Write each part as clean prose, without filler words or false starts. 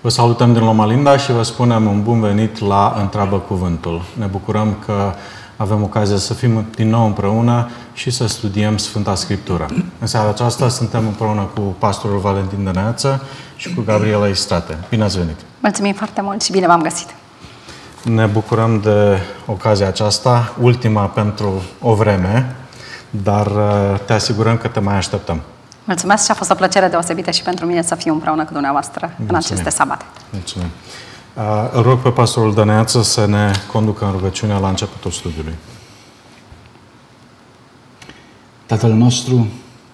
Vă salutăm din Loma Linda și vă spunem un bun venit la Întreabă Cuvântul. Ne bucurăm că avem ocazia să fim din nou împreună și să studiem Sfânta Scriptură. În seara aceasta suntem împreună cu pastorul Valentin Dăneață și cu Gabriela Istrate. Bine ați venit! Mulțumim foarte mult și bine v-am găsit! Ne bucurăm de ocazia aceasta, ultima pentru o vreme, dar te asigurăm că te mai așteptăm. Mulțumesc și a fost o plăcere deosebită și pentru mine să fiu împreună cu dumneavoastră în aceste sabate. Mulțumim. Îl rog pe pastorul Dăneață să ne conducă în rugăciunea la începutul studiului. Tatăl nostru,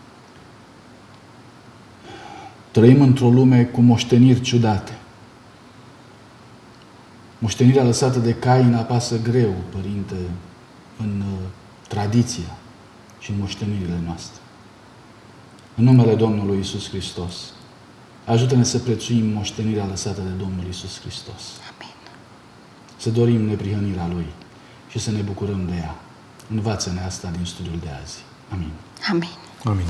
trăim într-o lume cu moșteniri ciudate. Moștenirea lăsată de Cain apasă greu, Părinte, în tradiția și în moștenirile noastre. În numele Domnului Iisus Hristos, ajută-ne să prețuim moștenirea lăsată de Domnul Iisus Hristos. Amin. Să dorim neprihănirea Lui și să ne bucurăm de ea. Învață-ne asta din studiul de azi. Amin. Amin. Amin.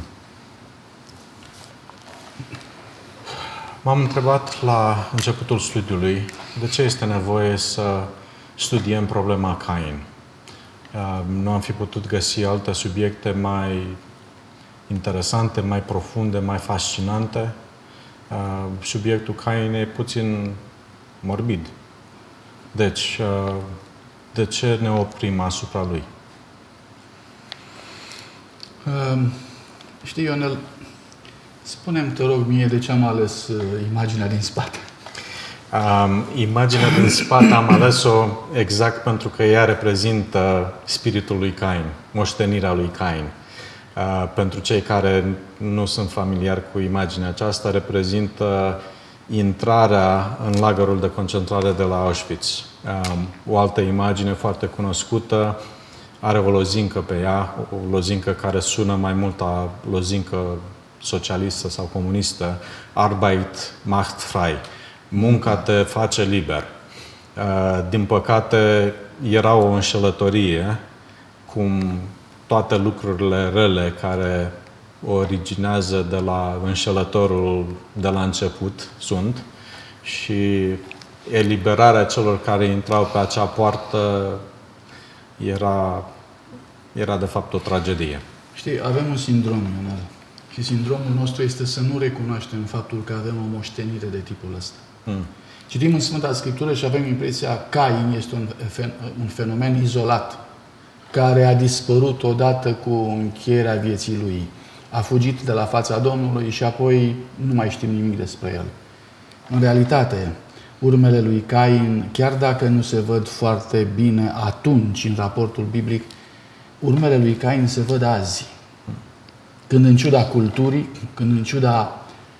M-am întrebat la începutul studiului de ce este nevoie să studiem problema Cain. Nu am fi putut găsi alte subiecte mai interesante, mai profunde, mai fascinante. Subiectul Cain e puțin morbid. Deci, de ce ne oprim asupra lui? Știi, Ionel, spune-mi, te rog mie, de ce am ales imaginea din spate. Imaginea din spate am ales-o exact pentru că ea reprezintă spiritul lui Cain, moștenirea lui Cain. Pentru cei care nu sunt familiari cu imaginea aceasta, reprezintă intrarea în lagărul de concentrare de la Auschwitz. O altă imagine foarte cunoscută are o lozincă pe ea, o lozincă care sună mai mult a lozincă socialistă sau comunistă, Arbeit macht frei. Munca te face liber. Din păcate, era o înșelătorie, cum toate lucrurile rele care originează de la înșelătorul de la început sunt, și eliberarea celor care intrau pe acea poartă era de fapt o tragedie. Știi, avem un sindrom, Ionel. Și sindromul nostru este să nu recunoaștem faptul că avem o moștenire de tipul ăsta. Citim în Sfânta Scriptură și avem impresia că Cain este un fenomen izolat, care a dispărut odată cu încheierea vieții lui. A fugit de la fața Domnului și apoi nu mai știm nimic despre el. În realitate, urmele lui Cain, chiar dacă nu se văd foarte bine atunci în raportul biblic, urmele lui Cain se văd azi. Când în ciuda culturii, când în ciuda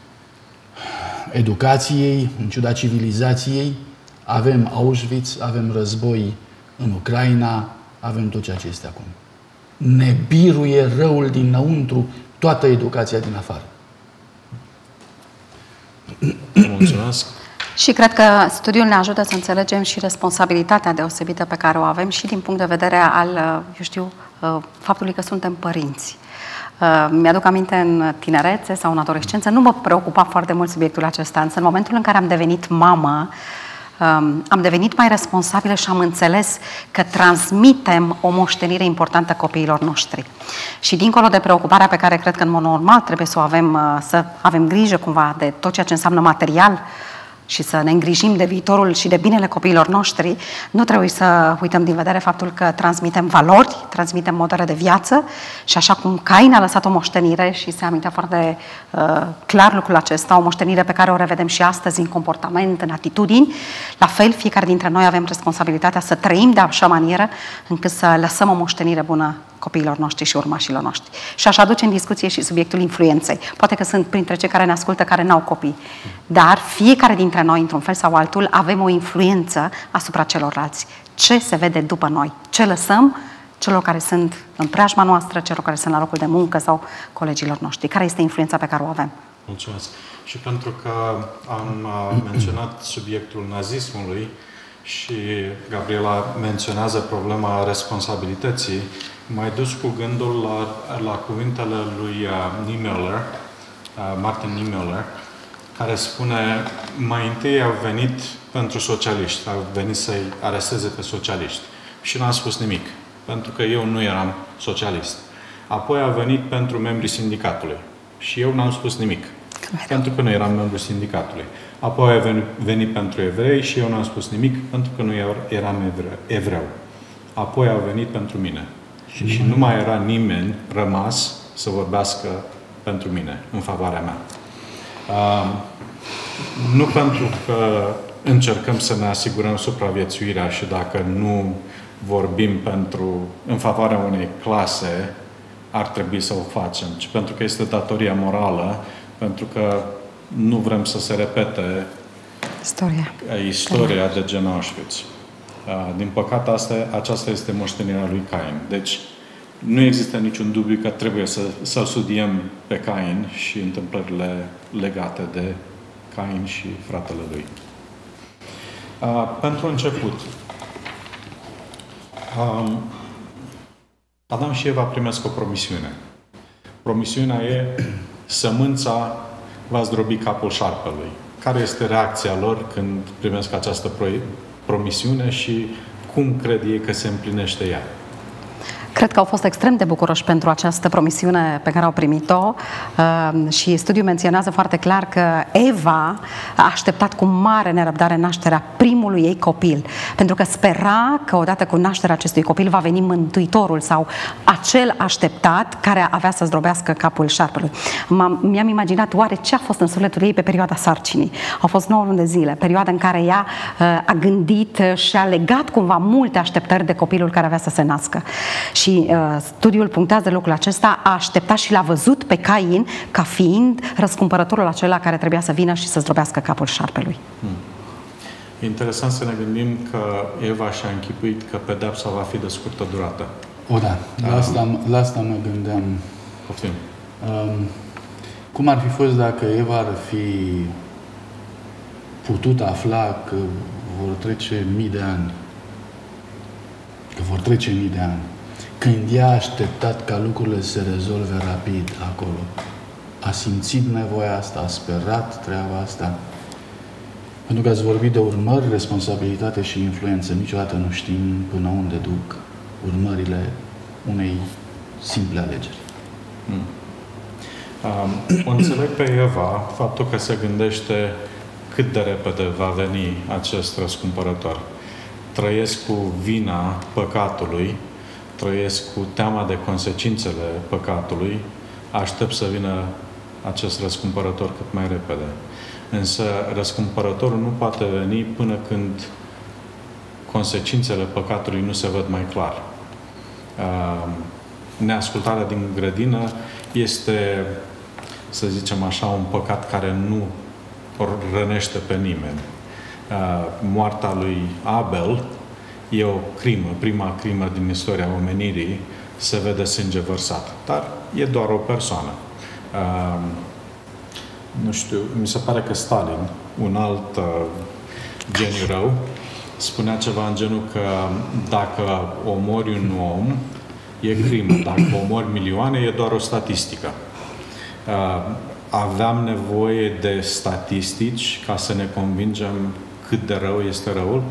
educației, în ciuda civilizației, avem Auschwitz, avem război în Ucraina, avem tot ceea ce este acum. Ne biruie răul dinăuntru toată educația din afară. Mulțumesc! Și cred că studiul ne ajută să înțelegem și responsabilitatea deosebită pe care o avem și din punct de vedere al, faptului că suntem părinți. Mi-aduc aminte în tinerețe sau în adolescență, nu mă preocupa foarte mult subiectul acesta, însă în momentul în care am devenit mamă, am devenit mai responsabilă și am înțeles că transmitem o moștenire importantă copiilor noștri. Și dincolo de preocuparea pe care cred că în mod normal trebuie să avem grijă cumva de tot ceea ce înseamnă material și să ne îngrijim de viitorul și de binele copiilor noștri, nu trebuie să uităm din vedere faptul că transmitem valori, transmitem modele de viață și așa cum Cain a lăsat o moștenire și se amintea foarte clar lucrul acesta, o moștenire pe care o revedem și astăzi în comportament, în atitudini, la fel fiecare dintre noi avem responsabilitatea să trăim de așa manieră încât să lăsăm o moștenire bună copiilor noștri și urmașilor noștri. Și aș aduce în discuție și subiectul influenței. Poate că sunt printre cei care ne ascultă care n-au copii, dar fiecare dintre noi, într-un fel sau altul, avem o influență asupra celorlalți. Ce se vede după noi? Ce lăsăm celor care sunt în preajma noastră, celor care sunt la locul de muncă sau colegilor noștri? Care este influența pe care o avem? Mulțumesc. Și pentru că am menționat subiectul nazismului și Gabriela menționează problema responsabilității, m-ai dus cu gândul la cuvintele lui Niemöller, Martin Niemöller, care spune mai întâi au venit pentru socialiști, au venit să-i aresteze pe socialiști. Și n-am spus nimic, pentru că eu nu eram socialist. Apoi a venit pentru membrii sindicatului și eu n-am spus nimic, pentru că nu eram membru sindicatului. Apoi a venit pentru evrei și eu n-am spus nimic, pentru că nu eram evreu. Apoi a venit pentru mine. Și nu mai era nimeni rămas să vorbească pentru mine, în favoarea mea. Nu pentru că încercăm să ne asigurăm supraviețuirea și dacă nu vorbim în favoarea unei clase, ar trebui să o facem, ci pentru că este datoria morală, pentru că nu vrem să se repete istoria de gen Auschwitz. Din păcate, aceasta este moștenirea lui Cain. Deci, nu există niciun dubiu că trebuie să studiem pe Cain și întâmplările legate de Cain și fratele lui. Pentru început, Adam și Eva primesc o promisiune. Promisiunea e: sămânța va zdrobi capul șarpelui. Care este reacția lor când primesc această promisiune și cum cred ei că se împlinește ea? Cred că au fost extrem de bucuroși pentru această promisiune pe care au primit-o și studiul menționează foarte clar că Eva a așteptat cu mare nerăbdare nașterea primului ei copil, pentru că spera că odată cu nașterea acestui copil va veni Mântuitorul sau acel așteptat care avea să zdrobească capul șarpelui. Mi-am imaginat oare ce a fost în sufletul ei pe perioada sarcinii. Au fost 9 luni de zile, perioada în care ea a gândit și a legat cumva multe așteptări de copilul care avea să se nască. Și studiul punctează lucrul acesta, a așteptat și l-a văzut pe Cain ca fiind răscumpărătorul acela care trebuia să vină și să zdrobească capul șarpelui. E interesant să ne gândim că Eva și-a închipuit că pedeapsa va fi de scurtă durată. O, da. La asta mă gândeam. Poftim. Cum ar fi fost dacă Eva ar fi putut afla că vor trece mii de ani? Că vor trece mii de ani. Când ea a așteptat ca lucrurile să se rezolve rapid acolo, a simțit nevoia asta, a sperat treaba asta. Pentru că ați vorbit de urmări, responsabilitate și influență. Niciodată nu știm până unde duc urmările unei simple alegeri. O înțeleg pe Eva faptul că se gândește cât de repede va veni acest răscumpărător. Trăiesc cu vina păcatului, trăiesc cu teama de consecințele păcatului, aștept să vină acest răscumpărător cât mai repede. Însă răscumpărătorul nu poate veni până când consecințele păcatului nu se văd mai clar. Neascultarea din grădină este, să zicem așa, un păcat care nu rănește pe nimeni. Moartea lui Abel e o crimă, prima crimă din istoria omenirii, se vede sânge vărsat. Dar e doar o persoană. Nu știu, mi se pare că Stalin, un alt geniu rău, spunea ceva în genul că dacă omori un om, e crimă. Dacă omori milioane, e doar o statistică. Aveam nevoie de statistici ca să ne convingem cât de rău este răul?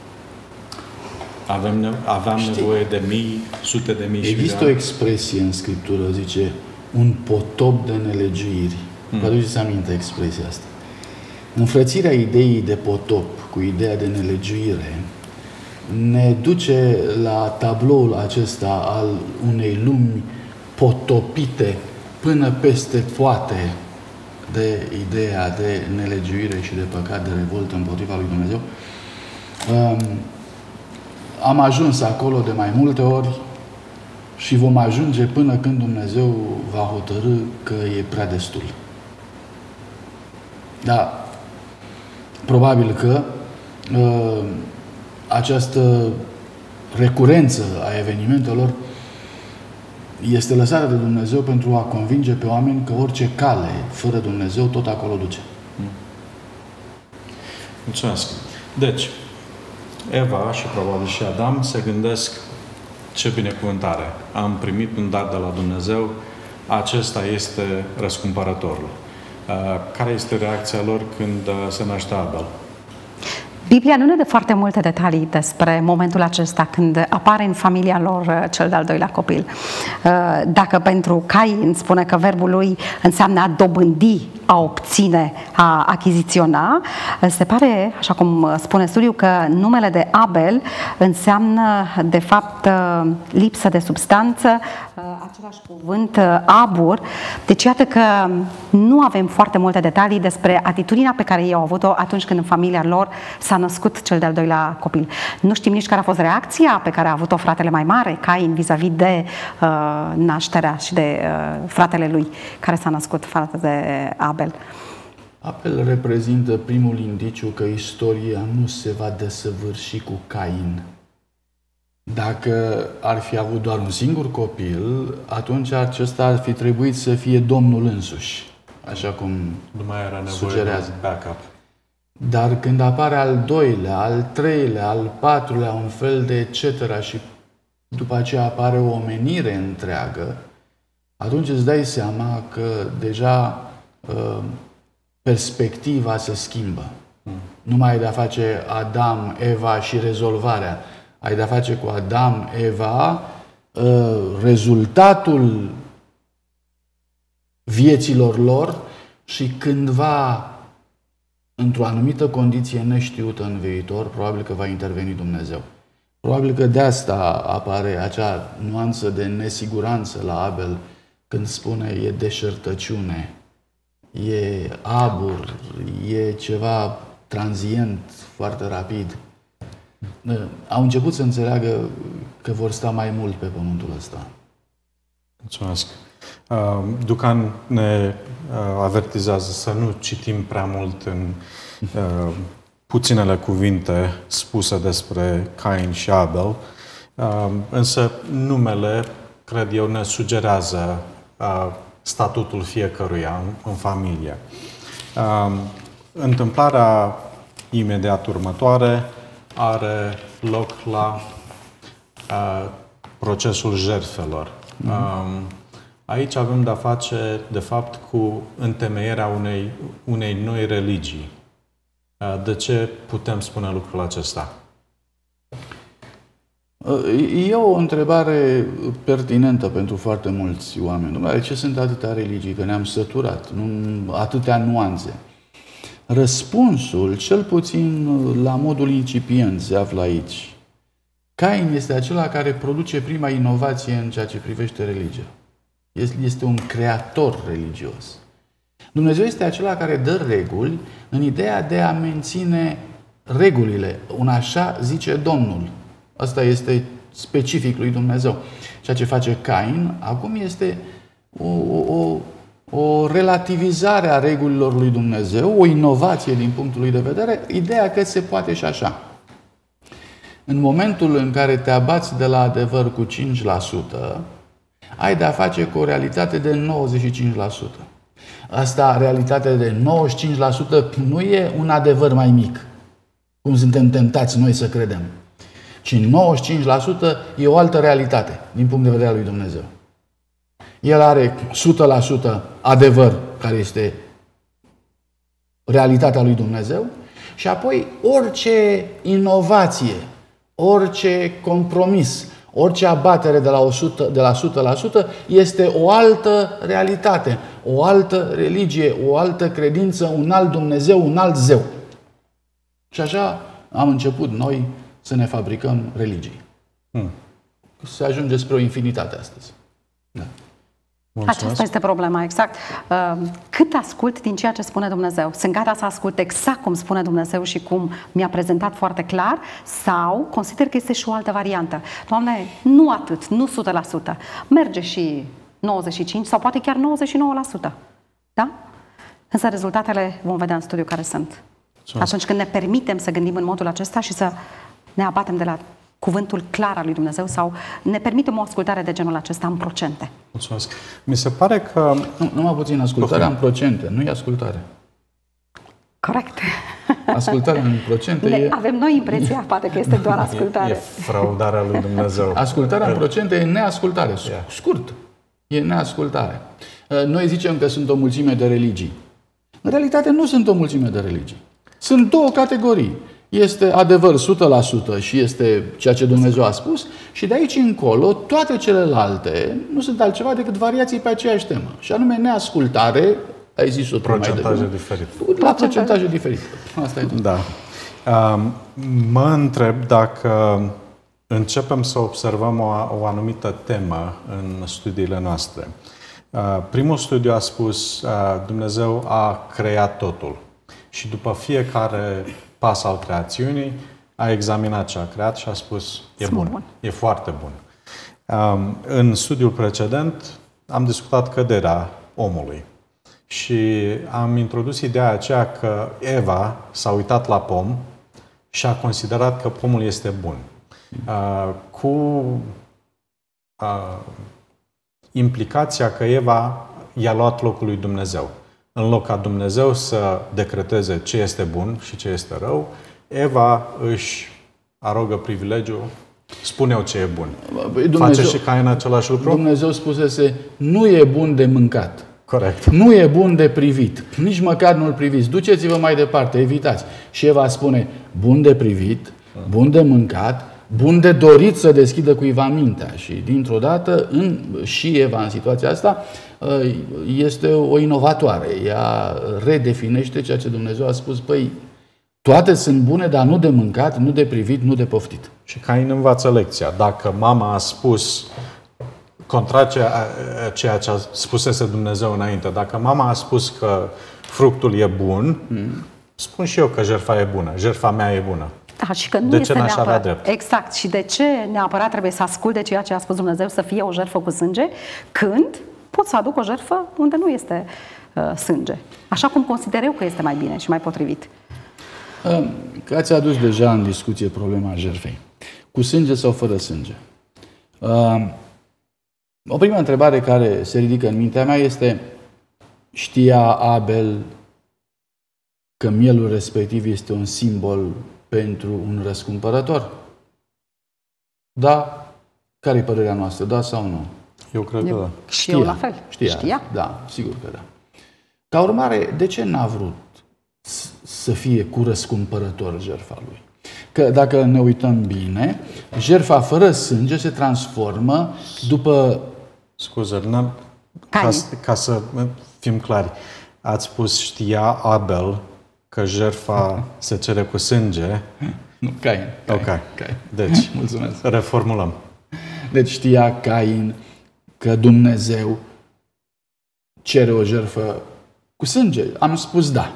Aveam nevoie de mii, sute de mii. Există o expresie în Scriptură, zice, un potop de nelegiuiri. Vă aduceți aminte expresia asta? Înfrățirea ideii de potop cu ideea de nelegiuire ne duce la tabloul acesta al unei lumi potopite până peste poate de ideea de nelegiuire și de păcat, de revoltă împotriva lui Dumnezeu. Am ajuns acolo de mai multe ori și vom ajunge până când Dumnezeu va hotărî că e prea destul. Dar probabil că această recurență a evenimentelor este lăsată de Dumnezeu pentru a convinge pe oameni că orice cale fără Dumnezeu tot acolo duce. Mulțumesc. Deci, Eva și probabil și Adam se gândesc: ce binecuvântare! Am primit un dar de la Dumnezeu, acesta este răscumpărătorul. Care este reacția lor când se naște Abel? Biblia nu ne dă foarte multe detalii despre momentul acesta când apare în familia lor cel de-al doilea copil. Dacă pentru Cain spune că verbul lui înseamnă a dobândi, a obține, a achiziționa, se pare, așa cum spune studiul, că numele de Abel înseamnă de fapt lipsă de substanță, același cuvânt abur. Deci iată că nu avem foarte multe detalii despre atitudinea pe care ei au avut-o atunci când în familia lor s-a născut cel de-al doilea copil. Nu știm nici care a fost reacția pe care a avut-o fratele mai mare, Cain, vis-a-vis de nașterea și de fratele lui care s-a născut, față de Abel. Abel reprezintă primul indiciu că istoria nu se va desăvârși cu Cain. Dacă ar fi avut doar un singur copil, atunci acesta ar fi trebuit să fie Domnul însuși, așa cum nu mai era nevoie sugerează. de backup. Dar când apare al doilea, al treilea, al patrulea, un fel de etc. și după aceea apare o omenire întreagă, atunci îți dai seama că deja perspectiva se schimbă. Nu mai ai de-a face Adam, Eva și rezolvarea. Ai de-a face cu Adam, Eva, rezultatul vieților lor și cândva, într-o anumită condiție neștiută în viitor, probabil că va interveni Dumnezeu. Probabil că de asta apare acea nuanță de nesiguranță la Abel când spune e deșertăciune, e abur, e ceva transient, foarte rapid. Au început să înțeleagă că vor sta mai mult pe pământul ăsta. Mulțumesc. Ducan ne avertizează să nu citim prea mult în puținele cuvinte spuse despre Cain și Abel, însă numele, cred eu, ne sugerează statutul fiecăruia în familie. Întâmplarea imediat următoare are loc la procesul jertfelor. Aici avem de-a face, de fapt, cu întemeierea unei noi religii. De ce putem spune lucrul acesta? E o întrebare pertinentă pentru foarte mulți oameni. Dom'le, de ce sunt atâtea religii? Că ne-am săturat. Atâtea nuanțe. Răspunsul, cel puțin la modul incipient, se află aici. Cain este acela care produce prima inovație în ceea ce privește religia. Este un creator religios. Dumnezeu este acela care dă reguli în ideea de a menține regulile. Un așa zice Domnul. Asta este specific lui Dumnezeu. Ceea ce face Cain acum este o relativizare a regulilor lui Dumnezeu, o inovație din punctul lui de vedere, ideea că se poate și așa. În momentul în care te abați de la adevăr cu 5%, ai de-a face cu o realitate de 95%. Asta, realitatea de 95%, nu e un adevăr mai mic, cum suntem tentați noi să credem, ci 95% e o altă realitate, din punct de vedere al lui Dumnezeu. El are 100% adevăr, care este realitatea lui Dumnezeu, și apoi orice inovație, orice compromis, orice abatere de la 100% este o altă realitate, o altă religie, o altă credință, un alt Dumnezeu, un alt zeu. Și așa am început noi să ne fabricăm religii. Se ajunge spre o infinitate astăzi. Da. Mulțumesc. Aceasta este problema, exact. Cât ascult din ceea ce spune Dumnezeu? Sunt gata să ascult exact cum spune Dumnezeu și cum mi-a prezentat foarte clar? Sau consider că este și o altă variantă? Doamne, nu atât, nu 100%. Merge și 95% sau poate chiar 99%. Da? Însă rezultatele vom vedea în studiu care sunt. Atunci când ne permitem să gândim în modul acesta și să ne abatem de la cuvântul clar al lui Dumnezeu sau ne permitem o ascultare de genul acesta în procente. Mulțumesc. Mi se pare că... Numai puțin, ascultarea în procente, nu e ascultare. Corect. Ascultarea în procente Avem noi impresia, poate că este doar ascultare. E fraudarea lui Dumnezeu. Ascultarea în procente e neascultare. Scurt. E neascultare. Noi zicem că sunt o mulțime de religii. În realitate nu sunt o mulțime de religii. Sunt două categorii. Este adevăr 100% și este ceea ce Dumnezeu a spus și de aici încolo toate celelalte nu sunt altceva decât variații pe aceeași temă. Și anume neascultare, ai zis-o tu mai devreme. Procentaje diferite. La procentaje diferite. Asta e tot. Da. Mă întreb dacă începem să observăm o anumită temă în studiile noastre. Primul studiu a spus Dumnezeu a creat totul și după fiecare pas al creațiunii a examinat ce a creat și a spus e bun, e foarte bun. În studiul precedent am discutat căderea omului și am introdus ideea aceea că Eva s-a uitat la pom și a considerat că pomul este bun. Cu implicația că Eva i-a luat locul lui Dumnezeu. În loc ca Dumnezeu să decreteze ce este bun și ce este rău, Eva își arogă privilegiul, spune eu ce e bun. Face și Cain același lucru? Dumnezeu spusese, nu e bun de mâncat. Corect. Nu e bun de privit. Nici măcar nu-l priviți. Duceți-vă mai departe, evitați. Și Eva spune, bun de privit, bun de mâncat, bun de dorit să deschidă cuiva mintea. Și dintr-o dată, și Eva în situația asta, este o inovatoare. Ea redefinește ceea ce Dumnezeu a spus, păi, toate sunt bune, dar nu de mâncat, nu de privit, nu de poftit. Și Cain învață lecția. Dacă mama a spus contra ceea ce a spusese Dumnezeu înainte, dacă mama a spus că fructul e bun, spun și eu că jertfa e bună, jertfa mea e bună. Da, și că nu de este ce n-aș avea drept? Exact. Și de ce neapărat trebuie să ascult de ceea ce a spus Dumnezeu să fie o jertfă cu sânge, când pot să aduc o jertfă unde nu este sânge. Așa cum consider eu că este mai bine și mai potrivit. Că ați adus deja în discuție problema jertfei. Cu sânge sau fără sânge? O primă întrebare care se ridică în mintea mea este: știa Abel că mielul respectiv este un simbol pentru un răscumpărător? Da? Care-i părerea noastră? Da sau nu? Eu cred că da. Și eu la fel. Știa? Da, sigur că da. Ca urmare, de ce n-a vrut să fie cu răscumpărător jertfa lui? Că dacă ne uităm bine, jertfa fără sânge se transformă după... Scuze, ca să fim clari, ați spus știa Abel că jertfa se cere cu sânge. Nu, Cain. Ok. Deci, mulțumesc. Reformulăm. Deci știa Cain că Dumnezeu cere o jertfă cu sânge. Am spus da.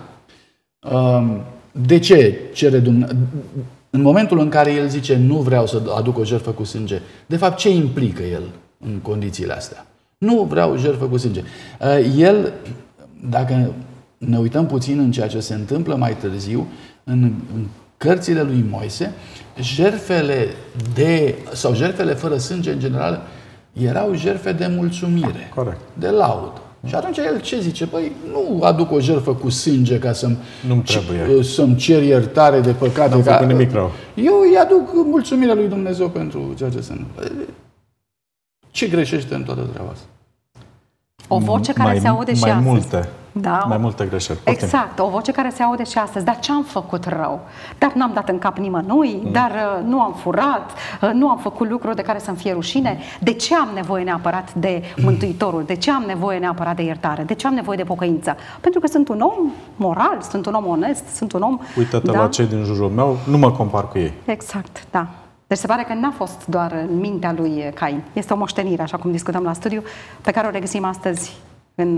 De ce cere Dumnezeu? În momentul în care el zice nu vreau să aduc o jertfă cu sânge, de fapt ce implică el în condițiile astea? Nu vreau jertfă cu sânge. El, dacă ne uităm puțin în ceea ce se întâmplă mai târziu, în cărțile lui Moise, jertfele fără sânge, în general, erau jertfe de mulțumire, corect, de laudă. Și atunci el ce zice? Păi nu aduc o jertfă cu sânge ca să-mi cer iertare de păcate. Nu am făcut nimic rău. Eu îi aduc mulțumirea lui Dumnezeu pentru ceea ce se întâmplă. Ce greșește în toată treaba asta? O voce care se aude și astăzi. Multe. Da, mai multe greșeli. Exact, o voce care se aude și astăzi. Dar ce am făcut rău? Dar n-am dat în cap nimănui, dar nu am furat, nu am făcut lucruri de care să-mi fie rușine. De ce am nevoie neapărat de Mântuitorul? De ce am nevoie neapărat de iertare? De ce am nevoie de pocăință? Pentru că sunt un om moral, sunt un om onest, sunt un om... Uită-te la cei din jurul meu, nu mă compar cu ei. Exact, da. Deci se pare că n-a fost doar în mintea lui Cain. Este o moștenire, așa cum discutăm la studiu, pe care o regăsim astăzi în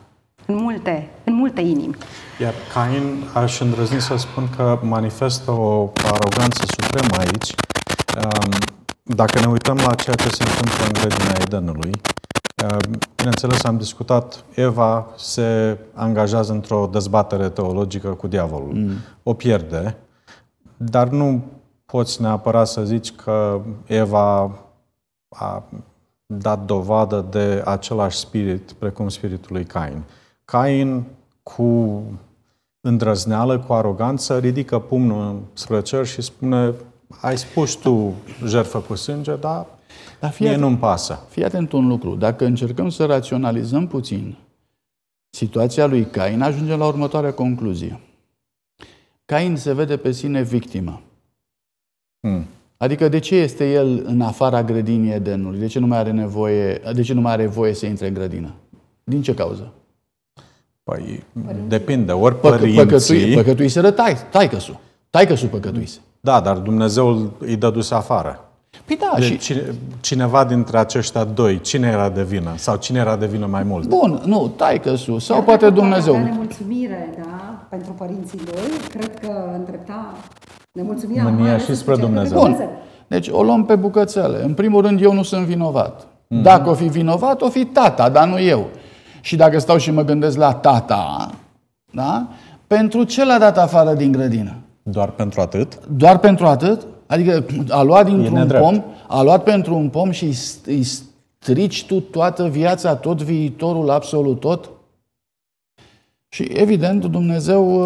multe inimi. Iar Cain, aș îndrăzni să spun că manifestă o aroganță supremă aici. Dacă ne uităm la ceea ce se întâmplă în grădina Edenului, bineînțeles, am discutat, Eva se angajează într-o dezbatere teologică cu diavolul. O pierde, dar nu poți neapărat să zici că Eva a dat dovadă de același spirit precum spiritul lui Cain. Cain, cu îndrăzneală, cu aroganță, ridică pumnul spre cer și spune: ai spus tu jertfă cu sânge, dar mie nu-mi pasă. Fii atent un lucru. Dacă încercăm să raționalizăm puțin situația lui Cain, ajungem la următoarea concluzie. Cain se vede pe sine victimă. Adică de ce este el în afara grădinii Edenului? De ce nu mai are voie să intre în grădină? Din ce cauză? Păi, depinde. Ori părinții... Păcătuiseră taică-su. Taică-su păcătuise. Da, dar Dumnezeu îi dăduse afară. Păi da, deci, și... cineva dintre aceștia doi, cine era de vină? Sau cine era de vină mai mult? Bun, nu, taică-su, sau poate Dumnezeu. Avea nemulțumire, da, pentru părinții lui, cred că îndrepta nemulțumirea mânia și spre Dumnezeu. Bun, deci o luăm pe bucățele. În primul rând, eu nu sunt vinovat. Dacă o fi vinovat, o fi tata, dar nu eu. Și dacă stau și mă gândesc la tata, da? Pentru ce l-a dat afară din grădină? Doar pentru atât? Doar pentru atât? Adică a luat dintr-un pom, a luat pentru un pom și îi strici tu toată viața, tot viitorul, absolut tot? Și evident Dumnezeu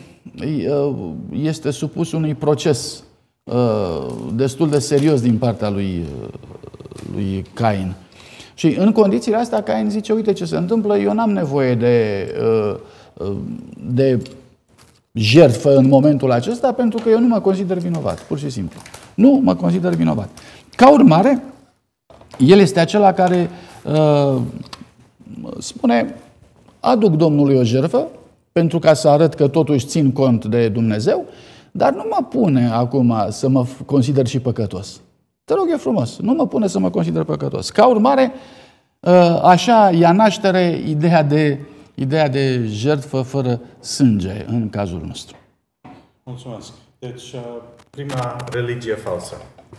este supus unui proces destul de serios din partea lui Cain. Și în condițiile astea Cain zice, uite ce se întâmplă, eu n-am nevoie de jertfă în momentul acesta, pentru că eu nu mă consider vinovat, pur și simplu. Nu mă consider vinovat. Ca urmare, el este acela care spune, aduc Domnului o jertfă, pentru ca să arăt că totuși țin cont de Dumnezeu, dar nu mă pune acum să mă consider și păcătos. Te rog, e frumos, nu mă pune să mă consider păcătos. Ca urmare, așa ia naștere ideea de jertfă fără sânge în cazul nostru. Mulțumesc. Deci, prima religie falsă.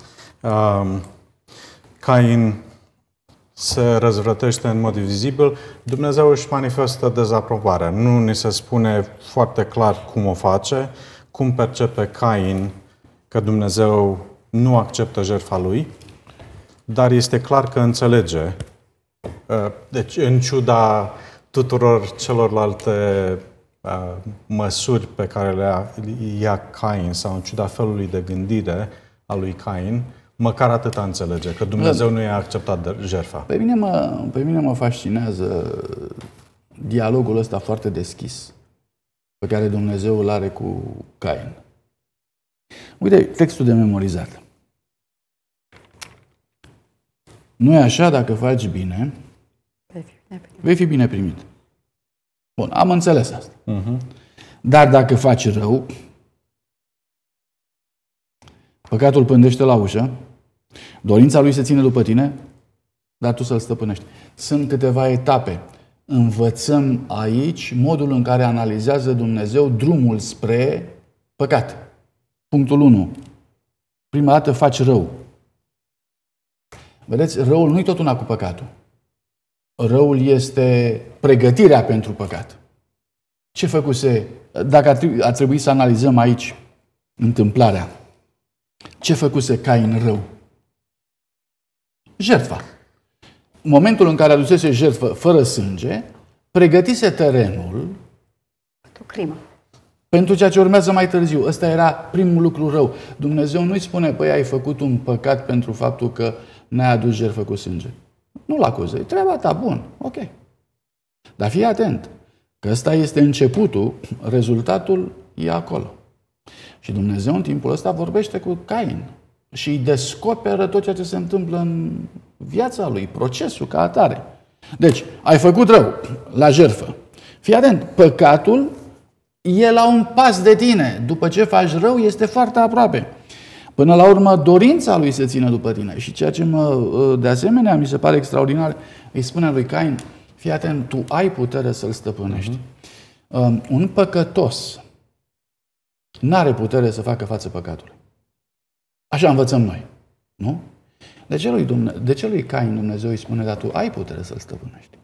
Cain se răzvrătește în mod vizibil. Dumnezeu își manifestă dezaprobarea. Nu ni se spune foarte clar cum o face, cum percepe Cain că Dumnezeu nu acceptă jertfa lui, dar este clar că înțelege. Deci, în ciuda tuturor celorlalte măsuri pe care le ia Cain sau în ciuda felului de gândire a lui Cain, măcar atâta înțelege, că Dumnezeu nu i-a acceptat jertfa. Pe mine mă fascinează dialogul ăsta foarte deschis pe care Dumnezeu îl are cu Cain. Uite, textul de memorizat. Nu e așa, dacă faci bine, vei fi bine primit. Bun, am înțeles asta. Dar dacă faci rău, păcatul pândește la ușă, dorința lui se ține după tine, dar tu să-l stăpânești. Sunt câteva etape. Învățăm aici modul în care analizează Dumnezeu drumul spre păcat. Punctul 1. Prima dată faci rău. Vedeți, răul nu-i tot una cu păcatul. Răul este pregătirea pentru păcat. Ce făcuse, dacă ar trebui să analizăm aici întâmplarea, ce făcuse Cain rău? Jertfa. În momentul în care adusese jertfă fără sânge, pregătise terenul pentru ceea ce urmează mai târziu. Ăsta era primul lucru rău. Dumnezeu nu-i spune, păi ai făcut un păcat pentru faptul că n-ai adus jertfă cu sânge. Nu-l acuză, e treaba ta, bun, ok. Dar fii atent, că ăsta este începutul, rezultatul e acolo. Și Dumnezeu în timpul ăsta vorbește cu Cain și îi descoperă tot ceea ce se întâmplă în viața lui, procesul ca atare. Deci, ai făcut rău la jertfă. Fii atent, păcatul e la un pas de tine. După ce faci rău, este foarte aproape. Până la urmă, dorința lui se ține după tine. Și ceea ce de asemenea mi se pare extraordinar, îi spune lui Cain, fii atent, tu ai putere să-l stăpânești. Un păcătos n-are putere să facă față păcatului. Așa învățăm noi. Nu? De ce lui Cain Dumnezeu îi spune, dar tu ai putere să-l stăpânești?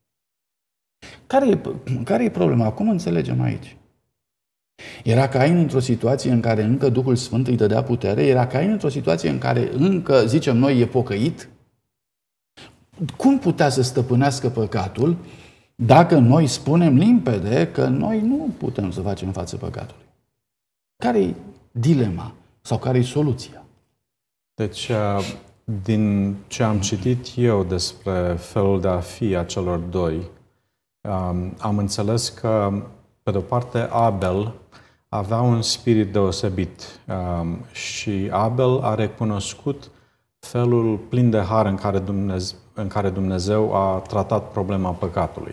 Care e problema? Cum înțelegem aici? Era Cain într-o situație în care încă Duhul Sfânt îi dădea putere? Era Cain într-o situație în care încă, zicem noi, e pocăit? Cum putea să stăpânească păcatul dacă noi spunem limpede că noi nu putem să facem față păcatului? Care-i dilema sau care-i soluția? Deci, din ce am citit eu despre felul de a fi a celor doi, am înțeles că, pe de-o parte, Abel avea un spirit deosebit și Abel a recunoscut felul plin de har în care Dumnezeu a tratat problema păcatului.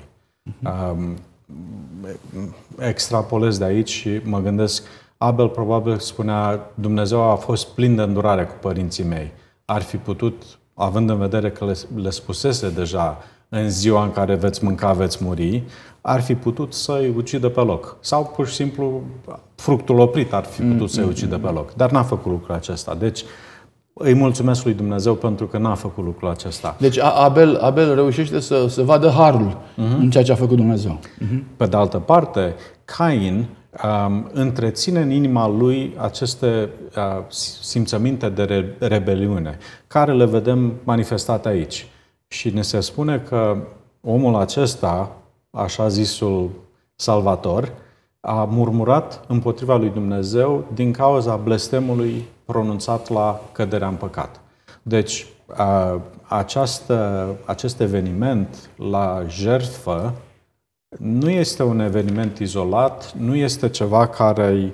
Extrapolez de aici și mă gândesc, Abel probabil spunea, Dumnezeu a fost plin de îndurare cu părinții mei. Ar fi putut, având în vedere că le spusese deja în ziua în care veți mânca, veți muri, ar fi putut să-i ucidă pe loc. Sau pur și simplu fructul oprit ar fi putut să-i ucidă pe loc. Dar n-a făcut lucrul acesta. Deci îi mulțumesc lui Dumnezeu pentru că n-a făcut lucrul acesta. Deci Abel reușește să vadă harul în ceea ce a făcut Dumnezeu. Pe de altă parte, Cain întreține în inima lui aceste simțăminte de rebeliune, care le vedem manifestate aici. Și ne se spune că omul acesta, așa zisul Salvator, a murmurat împotriva lui Dumnezeu din cauza blestemului pronunțat la căderea în păcat. Deci, acest eveniment la jertfă nu este un eveniment izolat, nu este ceva care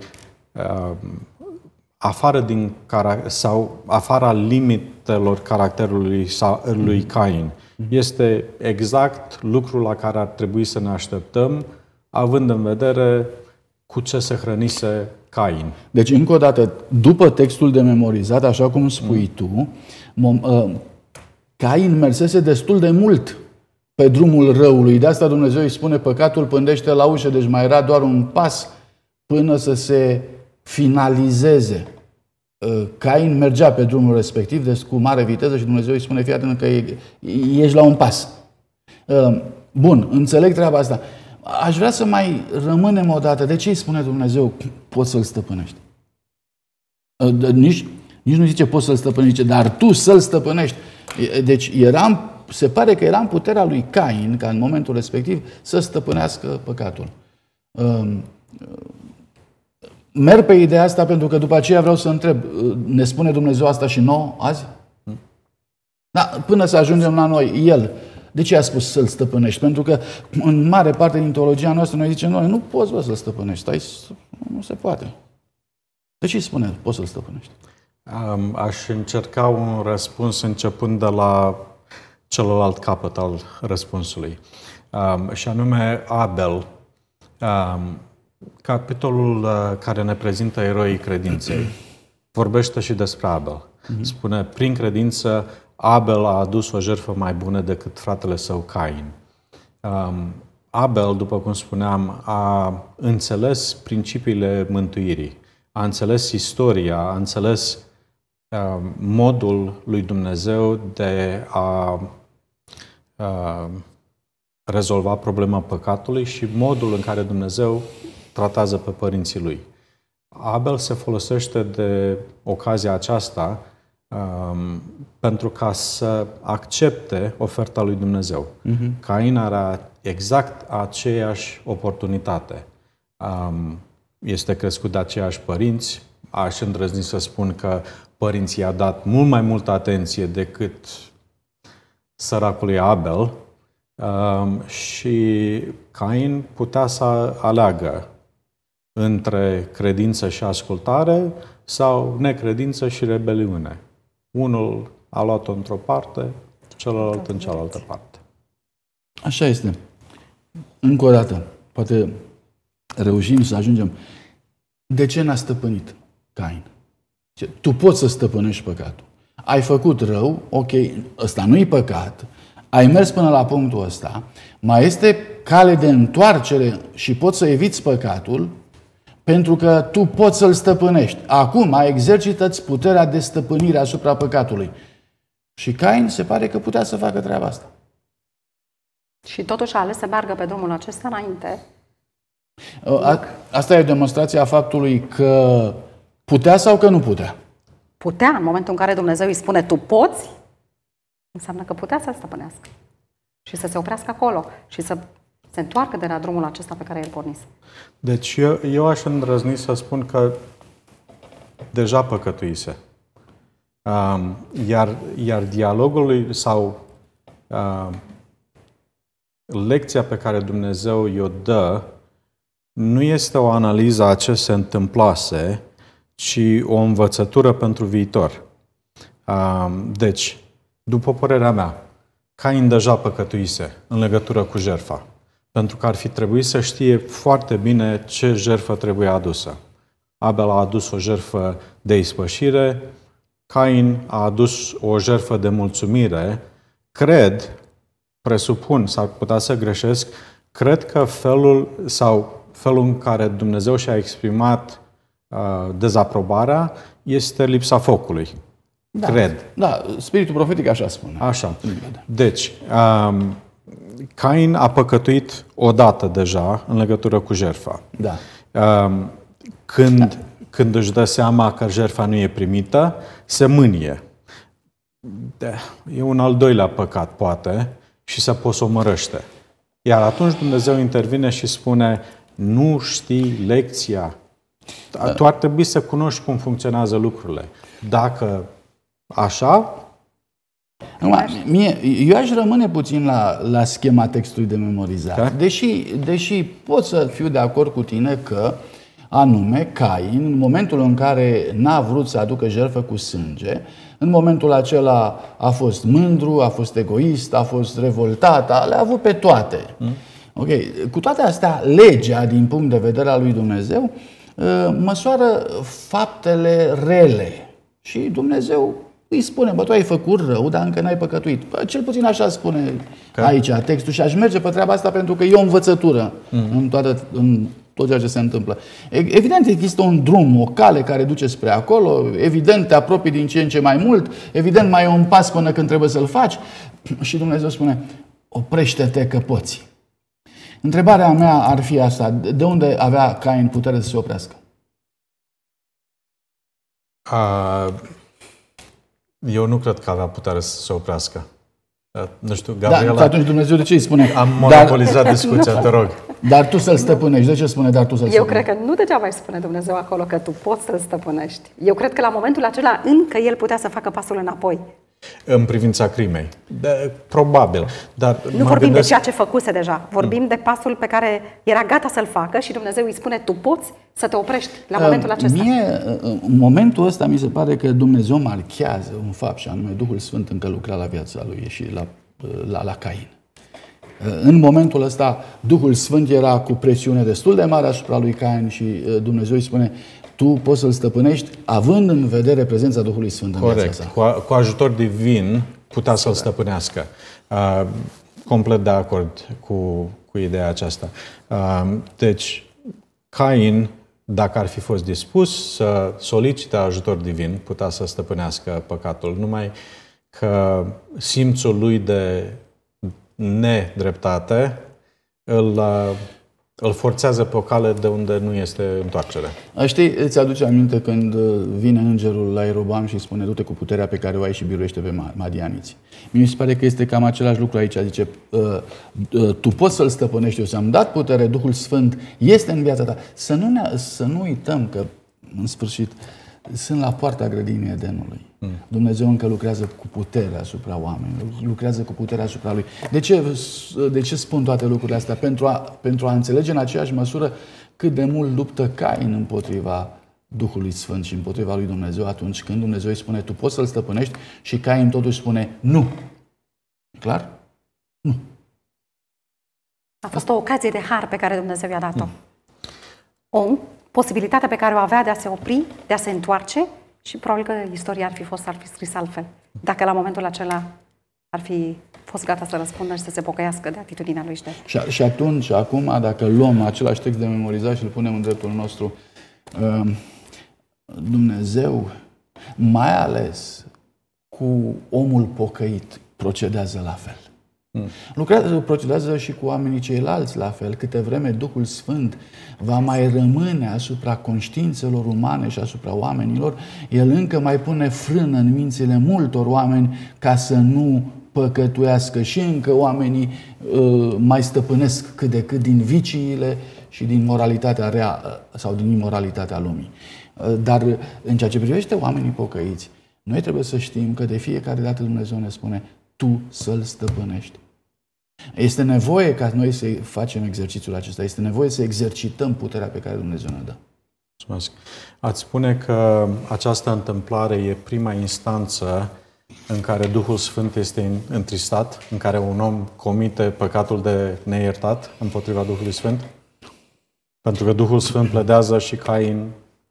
afara limitelor caracterului lui Cain. Este exact lucrul la care ar trebui să ne așteptăm, având în vedere cu ce se hrănise Cain. Deci, încă o dată, după textul de memorizat, așa cum spui tu, Cain mersese destul de mult pe drumul răului. De asta Dumnezeu îi spune, păcatul pândește la ușă, deci mai era doar un pas până să se finalizeze. Cain mergea pe drumul respectiv, deci cu mare viteză, și Dumnezeu îi spune, fii atent că ești la un pas. Bun, înțeleg treaba asta. Aș vrea să mai rămânem o dată. De ce îi spune Dumnezeu, poți să-l stăpânești? Nici nu zice poți să-l stăpânești, dar tu să-l stăpânești. Deci se pare că era în puterea lui Cain, ca în momentul respectiv, să stăpânească păcatul. Merg pe ideea asta pentru că după aceea vreau să întreb, ne spune Dumnezeu asta și nouă azi? Da, până să ajungem la noi, El, de ce a spus să-l stăpânești? Pentru că în mare parte din teologia noastră noi zicem, noi nu poți să-l stăpânești, nu se poate. De ce îi spune, poți să-l stăpânești? Aș încerca un răspuns începând de la celălalt capăt al răspunsului. Și anume Abel. Capitolul care ne prezintă eroii credinței vorbește și despre Abel. Spune, prin credință, Abel a adus o jertfă mai bună decât fratele său Cain. Abel, după cum spuneam, a înțeles principiile mântuirii, a înțeles istoria, a înțeles modul lui Dumnezeu de a rezolva problema păcatului și modul în care Dumnezeu tratează pe părinții lui. Abel se folosește de ocazia aceasta pentru ca să accepte oferta lui Dumnezeu. Cain are exact aceeași oportunitate. Este crescut de aceiași părinți. Aș îndrăzni să spun că părinții i-a dat mult mai multă atenție decât săracului Abel și Cain putea să aleagă între credință și ascultare sau necredință și rebeliune. Unul a luat-o într-o parte, celălalt în cealaltă parte. Așa este. Încă o dată, poate reușim să ajungem. De ce n-a stăpânit Cain? Tu poți să stăpânești păcatul. Ai făcut rău, ok, ăsta nu-i păcat, ai mers până la punctul ăsta, mai este cale de întoarcere și poți să eviți păcatul, pentru că tu poți să-l stăpânești. Acum exercită-ți puterea de stăpânire asupra păcatului. Și Cain se pare că putea să facă treaba asta. Și totuși a ales să meargă pe drumul acesta înainte. Asta e demonstrația faptului că putea sau că nu putea? Putea, în momentul în care Dumnezeu îi spune tu poți, înseamnă că putea să-l stăpânească. Și să se oprească acolo și să se întoarcă de la drumul acesta pe care el pornise. Deci eu aș îndrăzni să spun că deja păcătuise. Iar dialogul lui sau lecția pe care Dumnezeu i-o dă nu este o analiză a ce se întâmplase, ci o învățătură pentru viitor. Deci, după părerea mea, Cain deja păcătuise în legătură cu jertfa, pentru că ar fi trebuit să știe foarte bine ce jertfă trebuie adusă. Abel a adus o jertfă de ispășire, Cain a adus o jertfă de mulțumire. Presupun, s-ar putea să greșesc, cred că felul în care Dumnezeu și-a exprimat dezaprobarea este lipsa focului. Da. Cred. Da, spiritul profetic așa spune. Așa. Deci, Cain a păcătuit odată deja în legătură cu jertfa. Da. Când își dă seama că jertfa nu e primită, se mânie. E un al doilea păcat, poate, și se posomărăște. Iar atunci Dumnezeu intervine și spune: nu știi lecția. Tu ar trebui să cunoști cum funcționează lucrurile. Dacă așa... Eu aș rămâne puțin la schema textului de memorizare. Da? Deși pot să fiu de acord cu tine că, anume, Cain, în momentul în care n-a vrut să aducă jertfă cu sânge, în momentul acela a fost mândru, a fost egoist, a fost revoltat, le-a avut pe toate. Ok. Cu toate astea, legea, din punct de vedere al lui Dumnezeu, măsoară faptele rele. Și Dumnezeu îi spune: bă, tu ai făcut rău, dar încă n-ai păcătuit. Cel puțin așa spune aici textul și aș merge pe treaba asta pentru că e o învățătură în tot ceea ce se întâmplă. Evident, există un drum, o cale care duce spre acolo, evident te apropii din ce în ce mai mult, evident mai e un pas până când trebuie să-l faci și Dumnezeu spune: oprește-te că poți. Întrebarea mea ar fi asta: de unde avea Cain putere să se oprească? Eu nu cred că avea putere să se oprească. Nu știu, Gabriela... Da, atunci Dumnezeu de ce îi spune? Am monopolizat discuția, te rog. Dar tu să-l stăpânești. De ce spune dar tu să-l stăpânești? Eu cred că nu degeaba îi spune Dumnezeu acolo că tu poți să-l stăpânești. Eu cred că la momentul acela încă el putea să facă pasul înapoi. În privința crimei. Probabil. Dar nu vorbim de ceea ce făcuse deja. Vorbim de pasul pe care era gata să-l facă și Dumnezeu îi spune: tu poți să te oprești la momentul acesta. În momentul ăsta mi se pare că Dumnezeu marchează un fapt, și anume Duhul Sfânt încă lucra la viața lui și la Cain. În momentul ăsta Duhul Sfânt era cu presiune destul de mare asupra lui Cain și Dumnezeu îi spune: tu poți să-l stăpânești având în vedere prezența Duhului Sfânt în viața sa. Cu ajutor divin putea să-l stăpânească. Complet de acord cu ideea aceasta. Deci, Cain, dacă ar fi fost dispus să solicite ajutor divin, putea să stăpânească păcatul. Numai că simțul lui de nedreptate îl forțează pe o cale de unde nu este întoarcere. Știi, îți aduce aminte când vine îngerul la Ierobam și spune: du-te cu puterea pe care o ai și biruiește pe madianiți. Mi se pare că este cam același lucru aici. Zice: tu poți să-l stăpânești, eu ți-am dat putere, Duhul Sfânt este în viața ta. Să nu uităm că, în sfârșit, sunt la poarta grădinii Edenului. Dumnezeu încă lucrează cu putere asupra oamenilor, lucrează cu puterea asupra lui. De ce spun toate lucrurile astea? Pentru a înțelege în aceeași măsură cât de mult luptă Cain împotriva Duhului Sfânt și împotriva lui Dumnezeu atunci când Dumnezeu îi spune: tu poți să-l stăpânești, și Cain totuși spune: nu. Clar? Nu. A fost o ocazie de har pe care Dumnezeu i-a dat-o. O posibilitate pe care o avea de a se opri, de a se întoarce, și probabil că istoria ar fi scris altfel. Dacă la momentul acela ar fi fost gata să răspundă și să se pocăiască de atitudinea lui. Și atunci, acum, dacă luăm același text de memorizat și îl punem în dreptul nostru, Dumnezeu, mai ales cu omul pocăit, procedează la fel. Procedează și cu oamenii ceilalți la fel. Câte vreme Duhul Sfânt va mai rămâne asupra conștiințelor umane și asupra oamenilor, El încă mai pune frână în mințile multor oameni ca să nu păcătuiască, și încă oamenii mai stăpânesc cât de cât din viciile și din moralitatea rea sau din imoralitatea lumii. Dar în ceea ce privește oamenii pocăiți, noi trebuie să știm că de fiecare dată Dumnezeu ne spune: tu să-l stăpânești. Este nevoie ca noi să facem exercițiul acesta. Este nevoie să exercităm puterea pe care Dumnezeu ne dă. Mulțumesc. Ați spune că această întâmplare e prima instanță în care Duhul Sfânt este întristat, în care un om comite păcatul de neiertat împotriva Duhului Sfânt? Pentru că Duhul Sfânt pledează și Cain...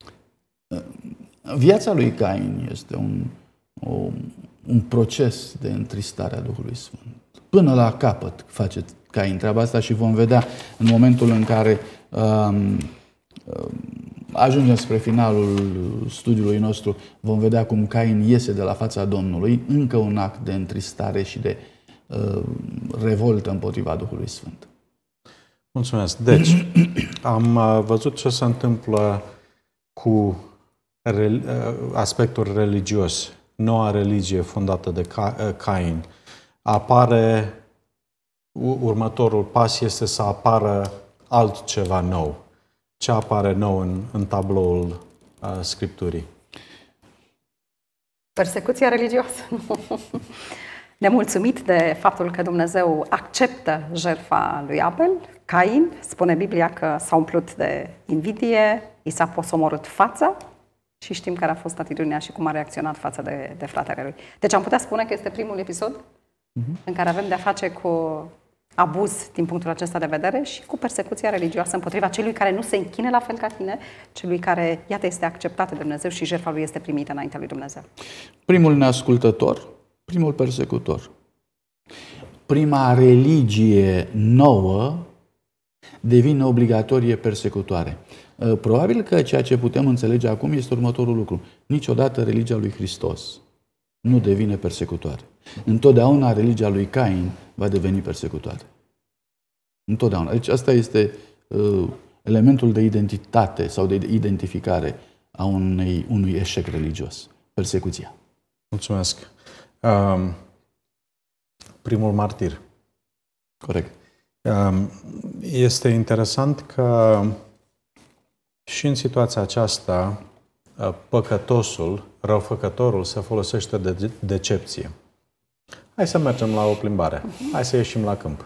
Viața lui Cain este un proces de întristare a Duhului Sfânt. Până la capăt face Cain treaba asta și vom vedea în momentul în care ajungem spre finalul studiului nostru, vom vedea cum Cain iese de la fața Domnului, încă un act de întristare și de revoltă împotriva Duhului Sfânt. Mulțumesc. Deci, am văzut ce se întâmplă cu aspectul religios. Noua religie fondată de Cain. Apare, următorul pas este să apară altceva nou. Ce apare nou în tabloul Scripturii? Persecuția religioasă. Nemulțumit de faptul că Dumnezeu acceptă jertfa lui Abel, Cain, spune Biblia că s-a umplut de invidie, i s-a posomorât fața și știm care a fost atitudinea și cum a reacționat față de fratele lui. Deci am putea spune că este primul episod în care avem de-a face cu abuz din punctul acesta de vedere și cu persecuția religioasă împotriva celui care nu se închine la fel ca tine, celui care, iată, este acceptat de Dumnezeu și jertfa lui este primită înaintea lui Dumnezeu. Primul neascultător, primul persecutor. Prima religie nouă devine obligatorie persecutoare. Probabil că ceea ce putem înțelege acum este următorul lucru. Niciodată religia lui Hristos nu devine persecutoare. Întotdeauna religia lui Cain va deveni persecutoare. Întotdeauna. Deci asta este elementul de identitate sau de identificare a unui eșec religios. Persecuția. Mulțumesc. Primul martir. Corect. Este interesant că și în situația aceasta păcătosul, răufăcătorul, se folosește de decepție. Hai să mergem la o plimbare. Hai să ieșim la câmp.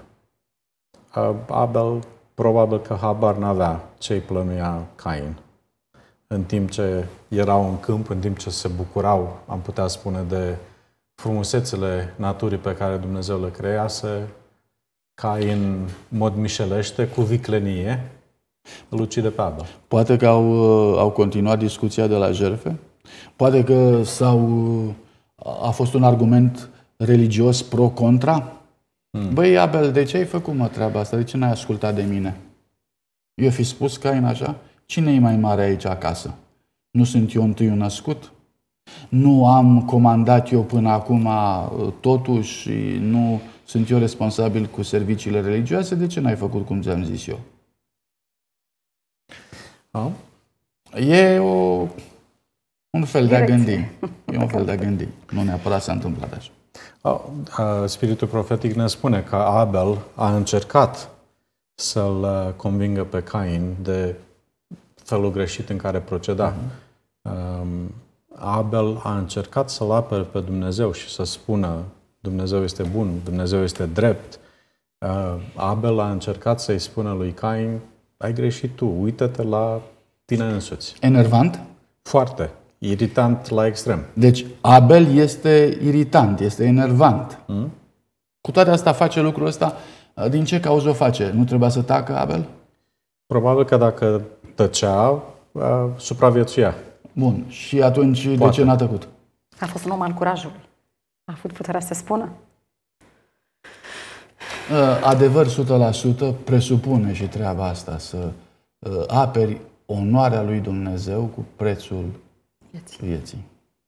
Abel probabil că habar n-avea ce-i plănuia Cain. În timp ce erau în câmp, în timp ce se bucurau, am putea spune, de frumusețile naturii pe care Dumnezeu le crease, Cain, în mod mișelește, cu viclenie, îl ucide pe Abel. Poate că au continuat discuția de la jertfe. Poate că a fost un argument religios pro-contra. Băi, Abel, de ce ai făcut, mă, treaba asta? De ce n-ai ascultat de mine? Eu fi spus Cain așa? Cine e mai mare aici acasă? Nu sunt eu întâiul născut? Nu am comandat eu până acum totul și nu sunt eu responsabil cu serviciile religioase? De ce n-ai făcut cum ți-am zis eu? E un fel de a gândi. E un fel de a gândi. Nu neapărat s-a întâmplat așa. Spiritul profetic ne spune că Abel a încercat să-l convingă pe Cain de felul greșit în care proceda. Abel a încercat să-l apere pe Dumnezeu și să spună Dumnezeu este bun, Dumnezeu este drept. Abel a încercat să-i spună lui Cain, ai greșit tu, uită-te la tine însuți. Enervant? Foarte. Iritant la extrem. Deci Abel este iritant, este enervant. Cu toate astea face lucrul ăsta, din ce cauză o face? Nu trebuia să tacă Abel? Probabil că dacă tăcea, supraviețuia. Bun. Și atunci de ce n-a tăcut? A fost un om al curajului. A avut puterea să spună. Adevăr 100% presupune și treaba asta, să aperi onoarea lui Dumnezeu cu prețul vieții.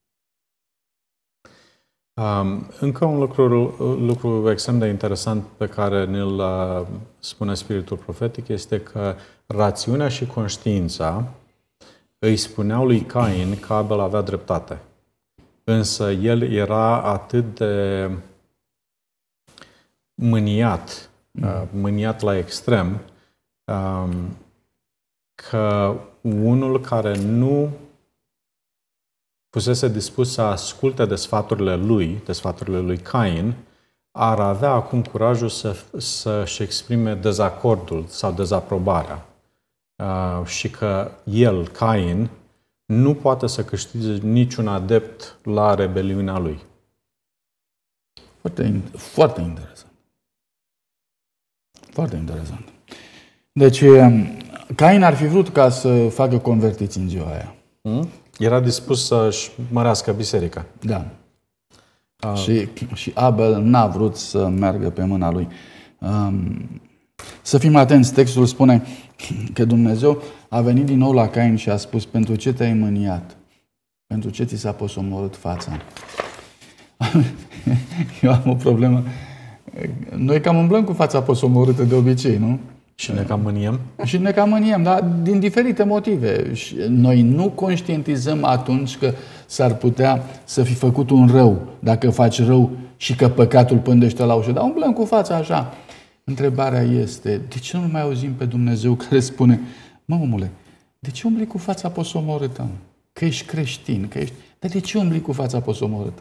Încă un lucru extrem de interesant pe care ne-l spune Spiritul Profetic este că rațiunea și conștiința îi spuneau lui Cain că Abel avea dreptate. Însă el era atât de mâniat la extrem, că unul care nu fusese dispus să asculte de sfaturile lui Cain, ar avea acum curajul să-și exprime dezacordul sau dezaprobarea. Și că el, Cain, nu poate să câștige niciun adept la rebeliunea lui. Foarte interesant. Foarte interesant. Deci, Cain ar fi vrut ca să facă convertiți în ziua aia. Era dispus să-și mărească biserica. Da. Și Abel n-a vrut să meargă pe mâna lui. Să fim atenți, textul spune că Dumnezeu a venit din nou la Cain și a spus: pentru ce te-ai mâniat? Pentru ce ți s-a posomorât fața? Eu am o problemă. Noi cam umblăm cu fața posomorâtă de obicei, nu? Și ne cam mâniem? Și ne cam mâniem, dar din diferite motive. Și noi nu conștientizăm atunci că s-ar putea să fi făcut un rău, dacă faci rău și că păcatul pândește la ușă. Dar umblăm cu fața așa. Întrebarea este, de ce nu mai auzim pe Dumnezeu care spune: mă, omule, de ce umbli cu fața posomorâtă? Că ești creștin, că ești... Dar de ce umbli cu fața posomorâtă?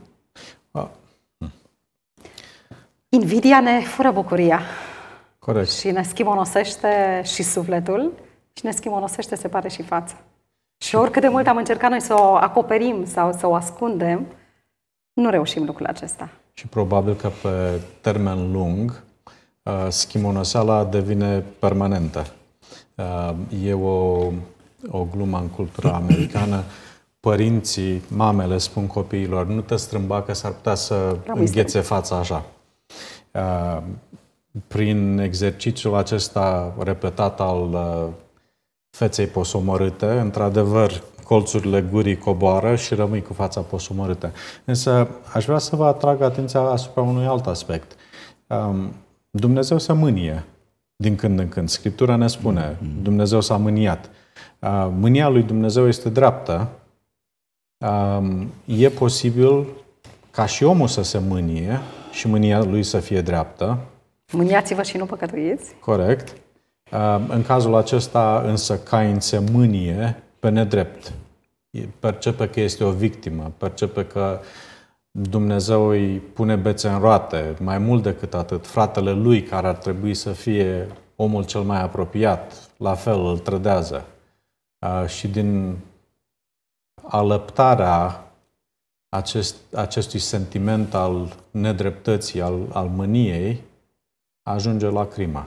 Invidia ne fură bucuria. Corect. Și ne schimonosește și sufletul și ne schimonosește, se pare, și fața. Și oricât de mult am încercat noi să o acoperim sau să o ascundem, nu reușim lucrul acesta. Și probabil că pe termen lung schimonoseala devine permanentă. E o glumă în cultura americană. Părinții, mamele spun copiilor: nu te strâmba că s-ar putea să înghețe fața așa. Prin exercițiul acesta repetat al feței posomorâte, într-adevăr, colțurile gurii coboară și rămâi cu fața posomorâtă. Însă aș vrea să vă atrag atenția asupra unui alt aspect. Dumnezeu se mânie din când în când. Scriptura ne spune: Dumnezeu s-a mâniat. Mânia lui Dumnezeu este dreaptă. E posibil ca și omul să se mânie și mânia lui să fie dreaptă. Mâniați-vă și nu păcătuiți. Corect. În cazul acesta însă Cain se mânie pe nedrept. Percepe că este o victimă, percepe că Dumnezeu îi pune bețe în roate. Mai mult decât atât, fratele lui, care ar trebui să fie omul cel mai apropiat, la fel îl trădează. Și din alăptarea acestui sentiment al nedreptății, al mâniei, ajunge la crima.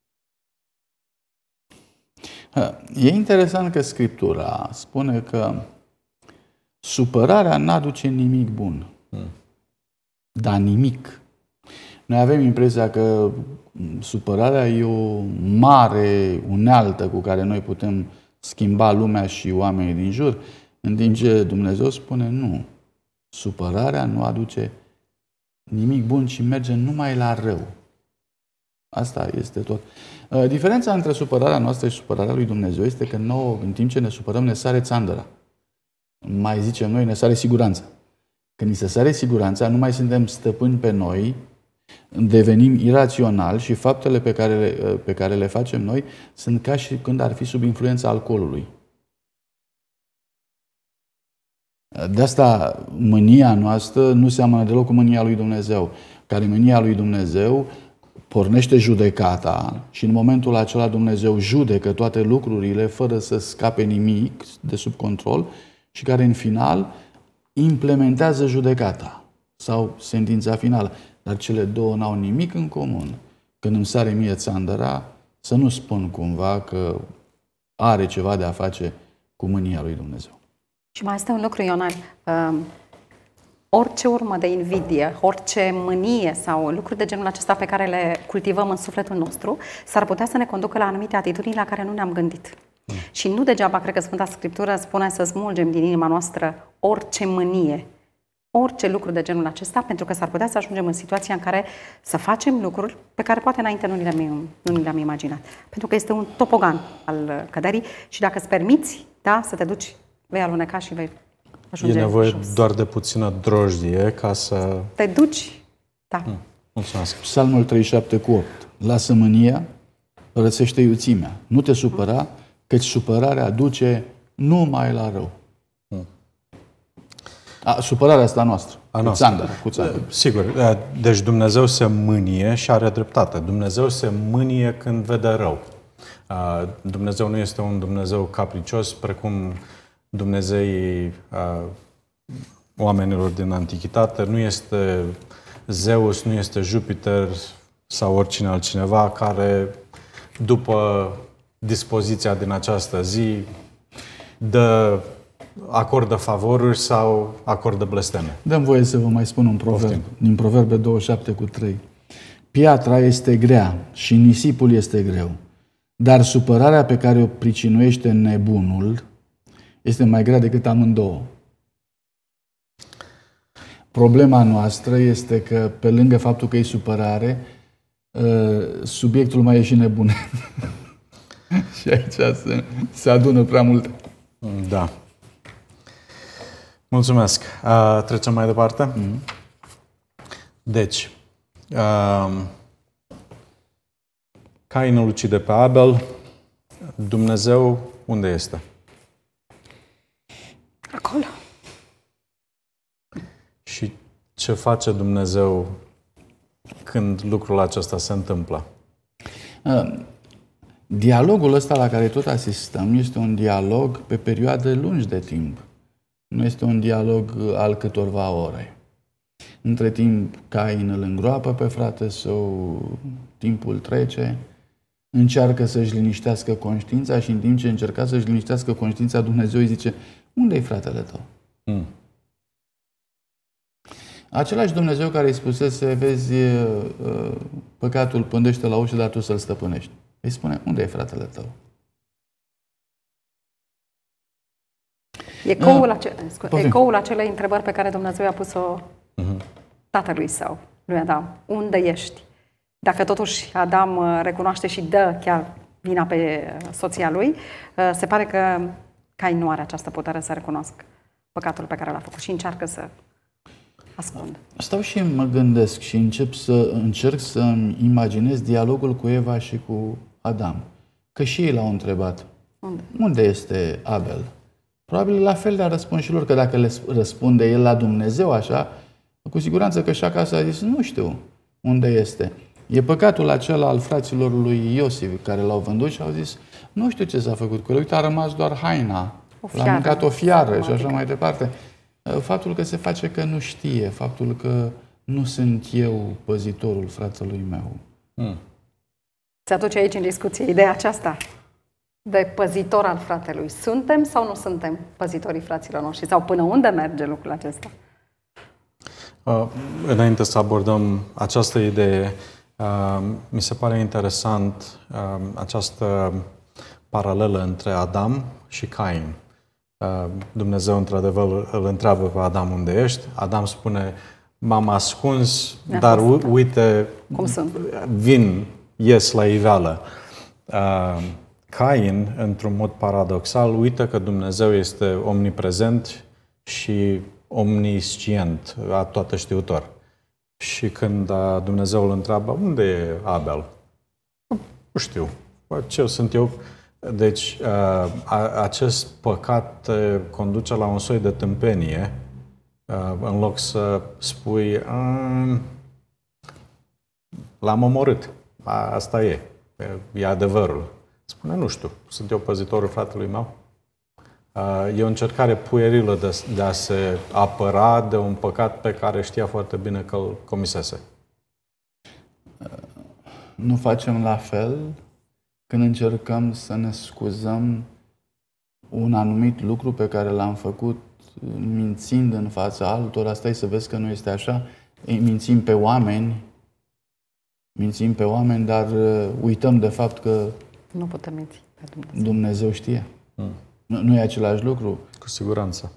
E interesant că Scriptura spune că supărarea n-aduce nimic bun. Dar nimic. Noi avem impresia că supărarea e o mare unealtă cu care noi putem schimba lumea și oamenii din jur, în timp ce Dumnezeu spune nu. Supărarea nu aduce nimic bun, ci merge numai la rău. Asta este tot. Diferența între supărarea noastră și supărarea lui Dumnezeu este că nouă, în timp ce ne supărăm, ne sare țandăra. Mai zicem noi, ne sare siguranța. Când ni se sare siguranța, nu mai suntem stăpâni pe noi, devenim iraționali și faptele pe care le facem noi sunt ca și când ar fi sub influența alcoolului. De asta mânia noastră nu seamănă deloc cu mânia lui Dumnezeu. Care mânia lui Dumnezeu pornește judecata și în momentul acela Dumnezeu judecă toate lucrurile fără să scape nimic de sub control și care în final implementează judecata sau sentința finală. Dar cele două n-au nimic în comun. Când îmi sare mie țandăra, să nu spun cumva că are ceva de a face cu mânia lui Dumnezeu. Și mai este un lucru, Ionel. Orice urmă de invidie, orice mânie sau lucruri de genul acesta pe care le cultivăm în sufletul nostru, s-ar putea să ne conducă la anumite atitudini la care nu ne-am gândit. Și nu degeaba cred că Sfânta Scriptură spune să smulgem din inima noastră orice mânie, orice lucru de genul acesta, pentru că s-ar putea să ajungem în situația în care să facem lucruri pe care poate înainte nu ni le-am imaginat. Pentru că este un topogan al căderii și dacă îți permiți, da, să te duci, vei aluneca și vei ajunge. E nevoie jos. doar de puțină drojdie ca să... Te duci, da. Mulțumesc. Psalmul 37:8. Lasă mânia, rățește iuțimea. Nu te supăra, căci supărarea duce numai la rău. Supărarea asta noastră. Cu țandără. Sigur. Deci Dumnezeu se mânie și are dreptate. Dumnezeu se mânie când vede rău. Dumnezeu nu este un Dumnezeu capricios precum Dumnezeii oamenilor din antichitate. Nu este Zeus, nu este Jupiter sau oricine altcineva care, după dispoziția din această zi, acordă favoruri sau acordă blesteme. Dăm voie să vă mai spun un proverb din Proverbe 27:3. Piatra este grea și nisipul este greu, dar supărarea pe care o pricinuiește nebunul este mai grea decât amândouă. Problema noastră este că, pe lângă faptul că e supărare, subiectul mai e și nebun. Și aici se adună prea mult. Da. Mulțumesc. Trecem mai departe. Deci, Cain îl ucide pe Abel. Dumnezeu unde este? Acolo. Și ce face Dumnezeu când lucrul acesta se întâmplă? Dialogul ăsta la care tot asistăm este un dialog pe perioade lungi de timp. Nu este un dialog al câtorva ore. Între timp, Cain îl îngroapă pe frate său, timpul trece, încearcă să-și liniștească conștiința și în timp ce încerca să-și liniștească conștiința, Dumnezeu îi zice: unde-i fratele tău? Același Dumnezeu care îi spusese: vezi, păcatul pândește la ușă, dar tu să-l stăpânești. Îi spune: unde e fratele tău? Ecoul acelei întrebări pe care Dumnezeu i-a pus-o tatălui său, lui Adam. Unde ești? Dacă totuși Adam recunoaște și dă chiar vina pe soția lui, se pare că Cain nu are această putere să recunoască păcatul pe care l-a făcut și încearcă să ascundă. Stau și mă gândesc și încerc să-mi imaginez dialogul cu Eva și cu Adam. Că și ei l-au întrebat: unde este Abel? Probabil la fel le-a răspuns și lor, că dacă le răspunde el la Dumnezeu așa, cu siguranță că și acasă a zis: nu știu unde este. E păcatul acela al fraților lui Iosif care l-au vândut și au zis: nu știu ce s-a făcut cu el, uite, a rămas doar haina, l-a mâncat o fiară și așa mai departe. Faptul că se face că nu știe, faptul că nu sunt eu păzitorul fratelui meu. Se aduce aici în discuție ideea aceasta de păzitor al fratelui. Suntem sau nu suntem păzitorii fraților noștri? Sau până unde merge lucrul acesta? Înainte să abordăm această idee, mi se pare interesant această paralelă între Adam și Cain. Dumnezeu, într-adevăr, îl întreabă pe Adam: unde ești? Adam spune: m-am ascuns, dar uite, cum sunt? ies la iveală. Cain, într-un mod paradoxal, uită că Dumnezeu este omniprezent și omniscient, toatăștiutor. Și când Dumnezeu îl întreabă: unde e Abel? Nu știu. Ce sunt eu? Deci, acest păcat conduce la un soi de tâmpenie, în loc să spui: l-am omorât. Asta e adevărul. Spune: nu știu, sunt eu păzitorul fratelui meu? E o încercare puerilă de a se apăra de un păcat pe care știa foarte bine că îl comisese. Nu facem la fel când încercăm să ne scuzăm un anumit lucru pe care l-am făcut mințind în fața altora. Stai să vezi că nu este așa. Mințim pe oameni, dar uităm de fapt că nu putem minți pe Dumnezeu. Dumnezeu știe. Nu e același lucru? Cu siguranță.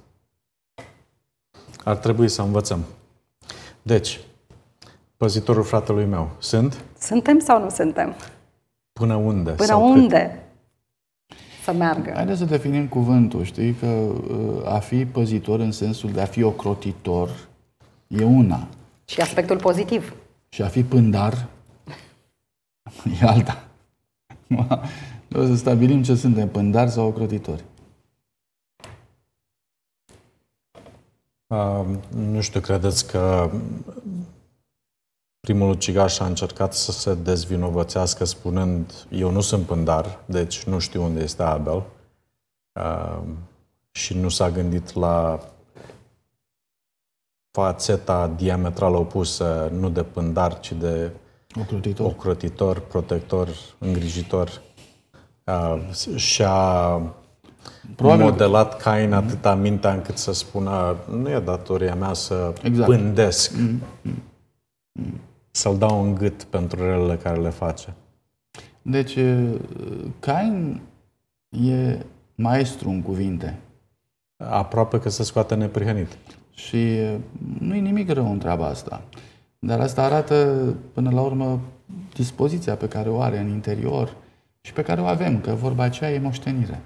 Ar trebui să învățăm. Deci, păzitorul fratelui meu, Suntem sau nu suntem? Până unde? Până unde să meargă? Haideți să definim cuvântul. Știi că a fi păzitor în sensul de a fi ocrotitor e una. Și aspectul pozitiv. Și a fi pândar e alta. O să stabilim ce suntem, pândari sau ocrotitori. Nu știu, credeți că primul ucigaș a încercat să se dezvinovățească spunând eu nu sunt pândar, deci nu știu unde este Abel, și nu s-a gândit la fațeta diametral opusă, nu de pândar, ci de ocrotitor, protector, îngrijitor. Și-a modelat Cain atâta mintea încât să spună nu e datoria mea să pândesc, să-l dau în gât pentru relele care le face. Deci, Cain e maestru în cuvinte. Aproape că se scoate neprihănit. Și nu e nimic rău în treaba asta. Dar asta arată, până la urmă, dispoziția pe care o are în interior și pe care o avem, că vorba aceea e moștenire.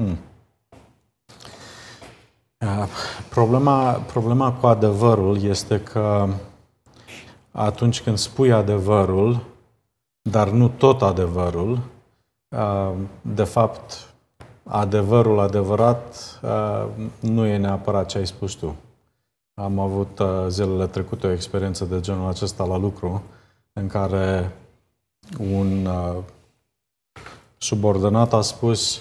Problema cu adevărul este că atunci când spui adevărul, dar nu tot adevărul, de fapt, adevărul adevărat nu e neapărat ce ai spus tu. Am avut zilele trecute o experiență de genul acesta la lucru, în care un subordonat a spus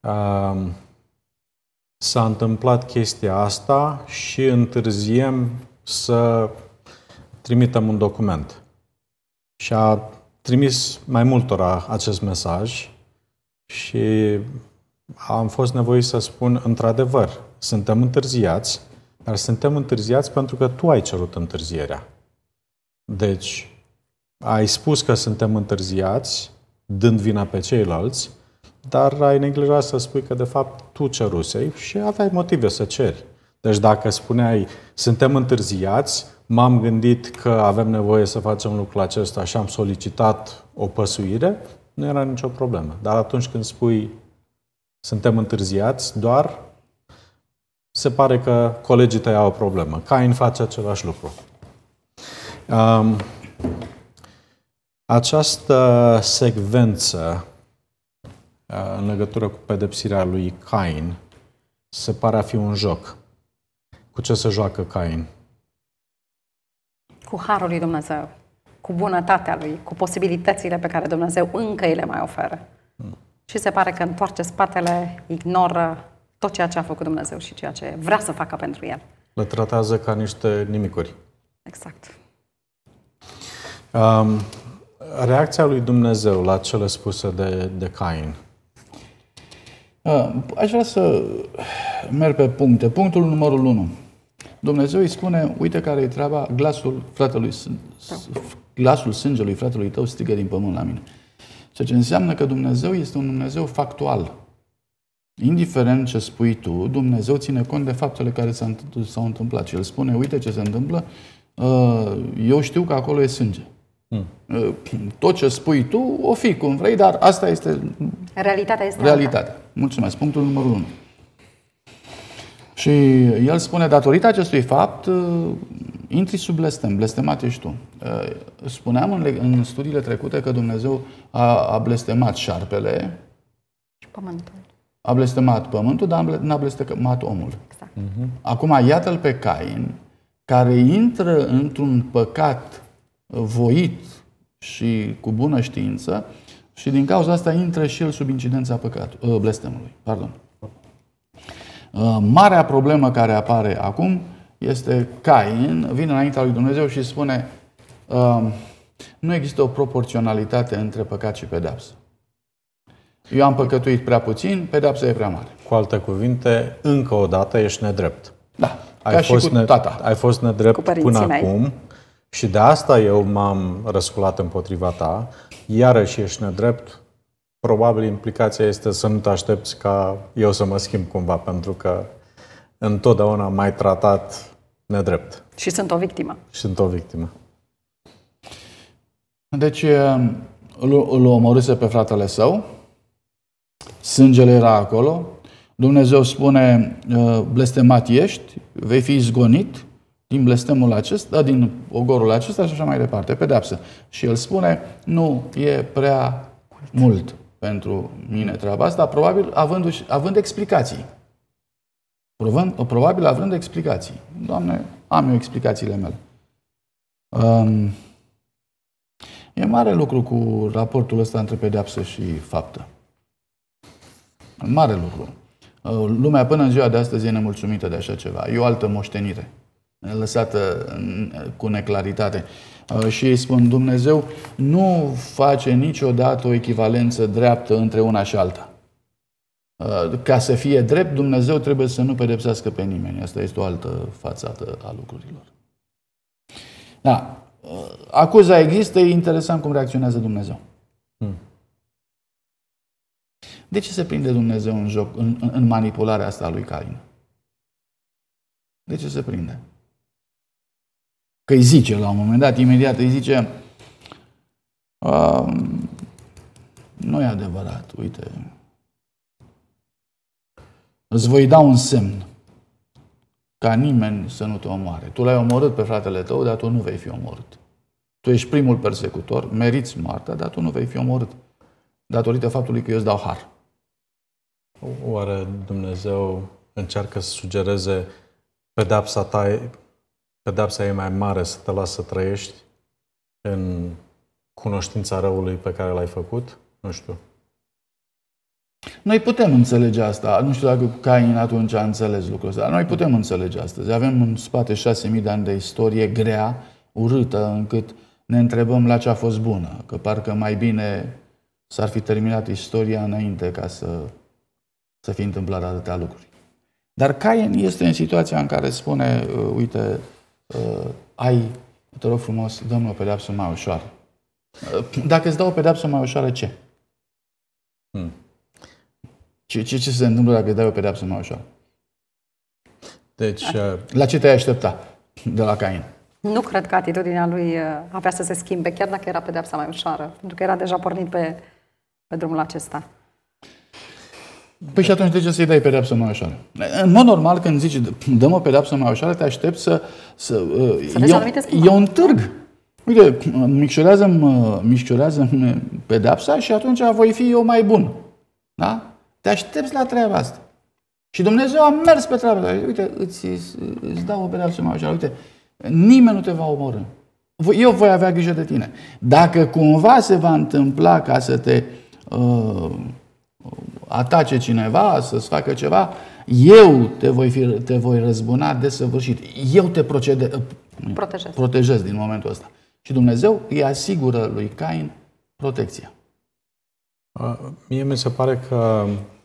s-a întâmplat chestia asta și întârziem să trimitem un document. Și a trimis mai multora acest mesaj și am fost nevoit să spun într-adevăr, suntem întârziați, dar suntem întârziați pentru că tu ai cerut întârzierea. Deci, ai spus că suntem întârziați, dând vina pe ceilalți, dar ai neglijat să spui că, de fapt, tu cerusei și aveai motive să ceri. Deci, dacă spuneai, suntem întârziați, m-am gândit că avem nevoie să facem lucrul acesta și am solicitat o păsuire, nu era nicio problemă. Dar atunci când spui, suntem întârziați, doar se pare că colegii tăi au o problemă. Cain face același lucru. Această secvență în legătură cu pedepsirea lui Cain se pare a fi un joc. Cu ce se joacă Cain? Cu harul lui Dumnezeu, cu bunătatea lui, cu posibilitățile pe care Dumnezeu încă îi le mai oferă. Și se pare că întoarce spatele, ignoră tot ceea ce a făcut Dumnezeu și ceea ce vrea să facă pentru el. Le tratează ca niște nimicuri. Exact. Reacția lui Dumnezeu la cele spuse de Cain. Aș vrea să merg pe puncte. Punctul numărul 1. Dumnezeu îi spune, uite care e treaba, glasul sângelui fratelui tău strigă din pământ la mine. Ceea ce înseamnă că Dumnezeu este un Dumnezeu factual. Indiferent ce spui tu, Dumnezeu ține cont de faptele care s-au întâmplat. Și El spune, uite ce se întâmplă, eu știu că acolo e sânge. Tot ce spui tu, o fi cum vrei, dar asta este realitatea. Este realitatea. Mulțumesc. Punctul numărul 1. Și El spune, datorită acestui fapt, intri sub blestem, blestemat ești tu. Spuneam în studiile trecute că Dumnezeu a blestemat șarpele și pământul. A blestemat pământul, dar n-a blestemat omul. Exact. Acum, iată-l pe Cain, care intră într-un păcat voit și cu bună știință și din cauza asta intră și el sub incidența blestemului. Pardon. Marea problemă care apare acum este Cain vine înaintea lui Dumnezeu și spune nu există o proporționalitate între păcat și pedeapsă. Eu am păcătuit prea puțin, pedeapsa e prea mare. Cu alte cuvinte, încă o dată ești nedrept. Da, ca și cu tata. Ai fost nedrept până acum și de asta eu m-am răsculat împotriva ta. Iarăși ești nedrept. Probabil implicația este să nu te aștepți ca eu să mă schimb cumva, pentru că întotdeauna m-ai tratat nedrept. Și sunt o victimă. Sunt o victimă. Deci îl omorâse pe fratele său, sângele era acolo, Dumnezeu spune, blestemat ești, vei fi izgonit din blestemul acesta, din ogorul acesta și așa mai departe, pedeapsă. Și el spune, nu e prea mult pentru mine treaba asta, probabil având explicații. Probabil având explicații. Doamne, am eu explicațiile mele. E mare lucru cu raportul ăsta între pedeapsă și faptă. Mare lucru. Lumea până în ziua de astăzi e nemulțumită de așa ceva. E o altă moștenire, lăsată cu neclaritate. Și îi spun, Dumnezeu nu face niciodată o echivalență dreaptă între una și alta. Ca să fie drept, Dumnezeu trebuie să nu pedepsească pe nimeni. Asta este o altă fațată a lucrurilor. Da. Acuza există, e interesant cum reacționează Dumnezeu. De ce se prinde Dumnezeu în joc, în manipularea asta a lui Cain? De ce se prinde? Că îi zice la un moment dat, imediat îi zice, nu e adevărat, uite, îți voi da un semn ca nimeni să nu te omoare. Tu l-ai omorât pe fratele tău, dar tu nu vei fi omorât. Tu ești primul persecutor, meriți moartea, dar tu nu vei fi omorât. Datorită faptului că eu îți dau har. Oare Dumnezeu încearcă să sugereze pedepsa e mai mare să te lasă să trăiești în cunoștința răului pe care l-ai făcut? Nu știu. Noi putem înțelege asta. Nu știu dacă Cain atunci a înțeles lucrul ăsta. Noi putem înțelege astăzi. Avem în spate 6.000 de ani de istorie grea, urâtă, încât ne întrebăm la ce a fost bună. Că parcă mai bine s-ar fi terminat istoria înainte ca să fi întâmplat atâtea lucruri. Dar Cain este în situația în care spune, uite, te rog frumos, dă-mi o pedeapsă mai ușoară. Dacă îți dau o pedeapsă mai ușoară, ce? Ce se întâmplă dacă îți dai o pedeapsă mai ușoară? Deci, la ce te-ai aștepta de la Cain? Nu cred că atitudinea lui avea să se schimbe, chiar dacă era pedeapsa mai ușoară, pentru că era deja pornit pe drumul acesta. Păi și atunci de ce să-i dai pedeapsă mai ușoară? În mod normal, când zici, dă-mă o pedeapsă mai ușoară, te aștepți e un târg. Uite, micșorează-mi pedeapsa și atunci voi fi eu mai bun. Da? Te aștepți la treaba asta. Și Dumnezeu a mers pe treaba asta. Uite, îți dau o pedeapsă mai ușoară. Uite, nimeni nu te va omorî. Eu voi avea grijă de tine. Dacă cumva se va întâmpla ca să te atace cineva, să-ți facă ceva, eu te voi răzbuna desăvârșit. Eu te protejez din momentul ăsta. Și Dumnezeu îi asigură lui Cain protecția. Mie mi se pare că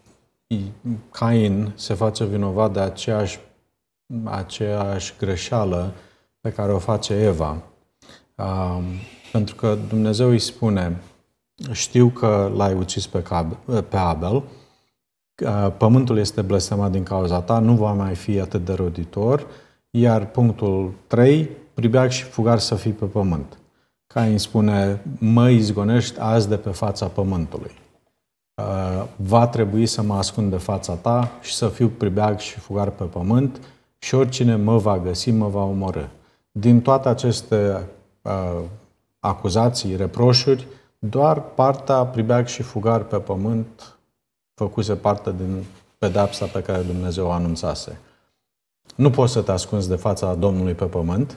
Cain se face vinovat de aceeași greșeală pe care o face Eva. Pentru că Dumnezeu îi spune, știu că l-ai ucis pe Abel, pământul este blestemat din cauza ta, nu va mai fi atât de roditor, iar punctul 3, pribeag și fugar să fii pe pământ. Cain spune, mă izgonești azi de pe fața pământului. Va trebui să mă ascund de fața ta și să fiu pribeag și fugar pe pământ și oricine mă va găsi, mă va omorî. Din toate aceste acuzații, reproșuri, doar partea pribeag și fugar pe pământ făcuse parte din pedeapsa pe care Dumnezeu o anunțase. Nu poți să te ascunzi de fața Domnului pe pământ.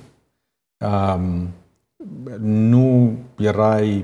Nu erai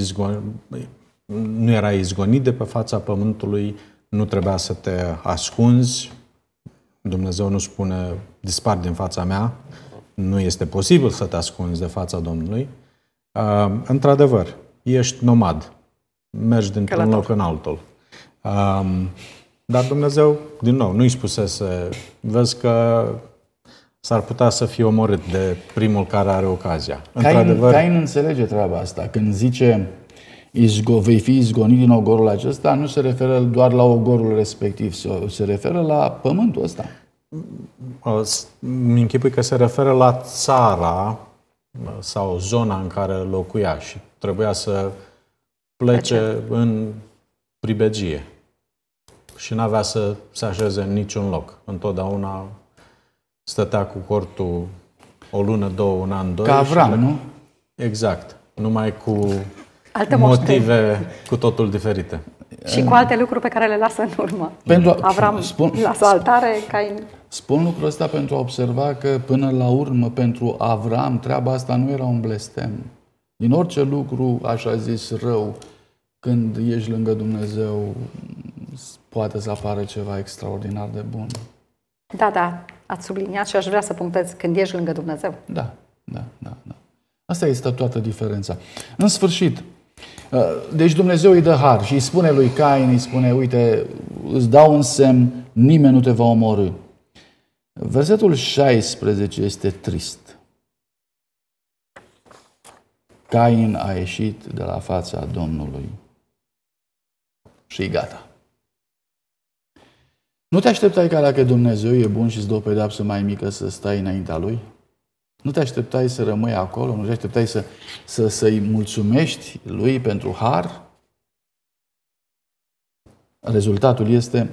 izgonit de pe fața pământului, nu trebuia să te ascunzi. Dumnezeu nu spune, dispar din fața mea. Nu este posibil să te ascunzi de fața Domnului. Într-adevăr, ești nomad. Mergi dintr-un loc în altul. Dar Dumnezeu, din nou, nu-i spusese, vezi că s-ar putea să fie omorât de primul care are ocazia. Cain înțelege treaba asta. Când zice vei fi izgonit din ogorul acesta, nu se referă doar la ogorul respectiv, se referă la pământul ăsta. Îmi închipui că se referă la țara sau zona în care locuia și trebuia să plece în pribegie. Și n-avea să se așeze în niciun loc. Întotdeauna stătea cu cortul o lună, două, un an, doi. Ca Avram, nu? Exact. Numai cu alte motive cu totul diferite. Și cu alte lucruri pe care le lasă în urmă. Avram lasă altare, Cain Spun lucrul ăsta pentru a observa că până la urmă pentru Avram treaba asta nu era un blestem. Din orice lucru, așa zis, rău, când ești lângă Dumnezeu, poate să apară ceva extraordinar de bun. Da, ați subliniat și aș vrea să punctez când ești lângă Dumnezeu. Da. Asta este toată diferența. În sfârșit, deci Dumnezeu îi dă har și îi spune lui Cain, îi spune, uite, îți dau un semn, nimeni nu te va omorî. Versetul 16 este trist. Cain a ieșit de la fața Domnului și gata. Nu te așteptai ca dacă Dumnezeu e bun și îți dă o pedeapsă mai mică să stai înaintea Lui? Nu te așteptai să rămâi acolo? Nu te așteptai să-i mulțumești Lui pentru har? Rezultatul este,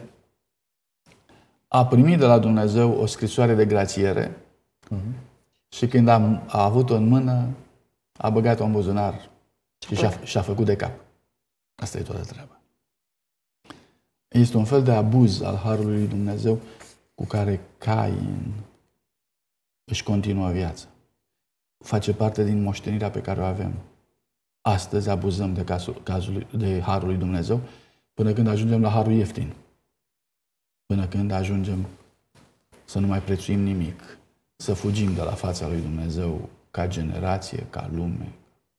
a primit de la Dumnezeu o scrisoare de grațiere și când a avut-o în mână, a băgat-o în buzunar și a făcut de cap. Asta e toată treaba. Este un fel de abuz al harului lui Dumnezeu cu care Cain își continuă viața. Face parte din moștenirea pe care o avem. Astăzi abuzăm de harul lui Dumnezeu până când ajungem la harul ieftin. Până când ajungem să nu mai prețuim nimic. Să fugim de la fața lui Dumnezeu ca generație, ca lume.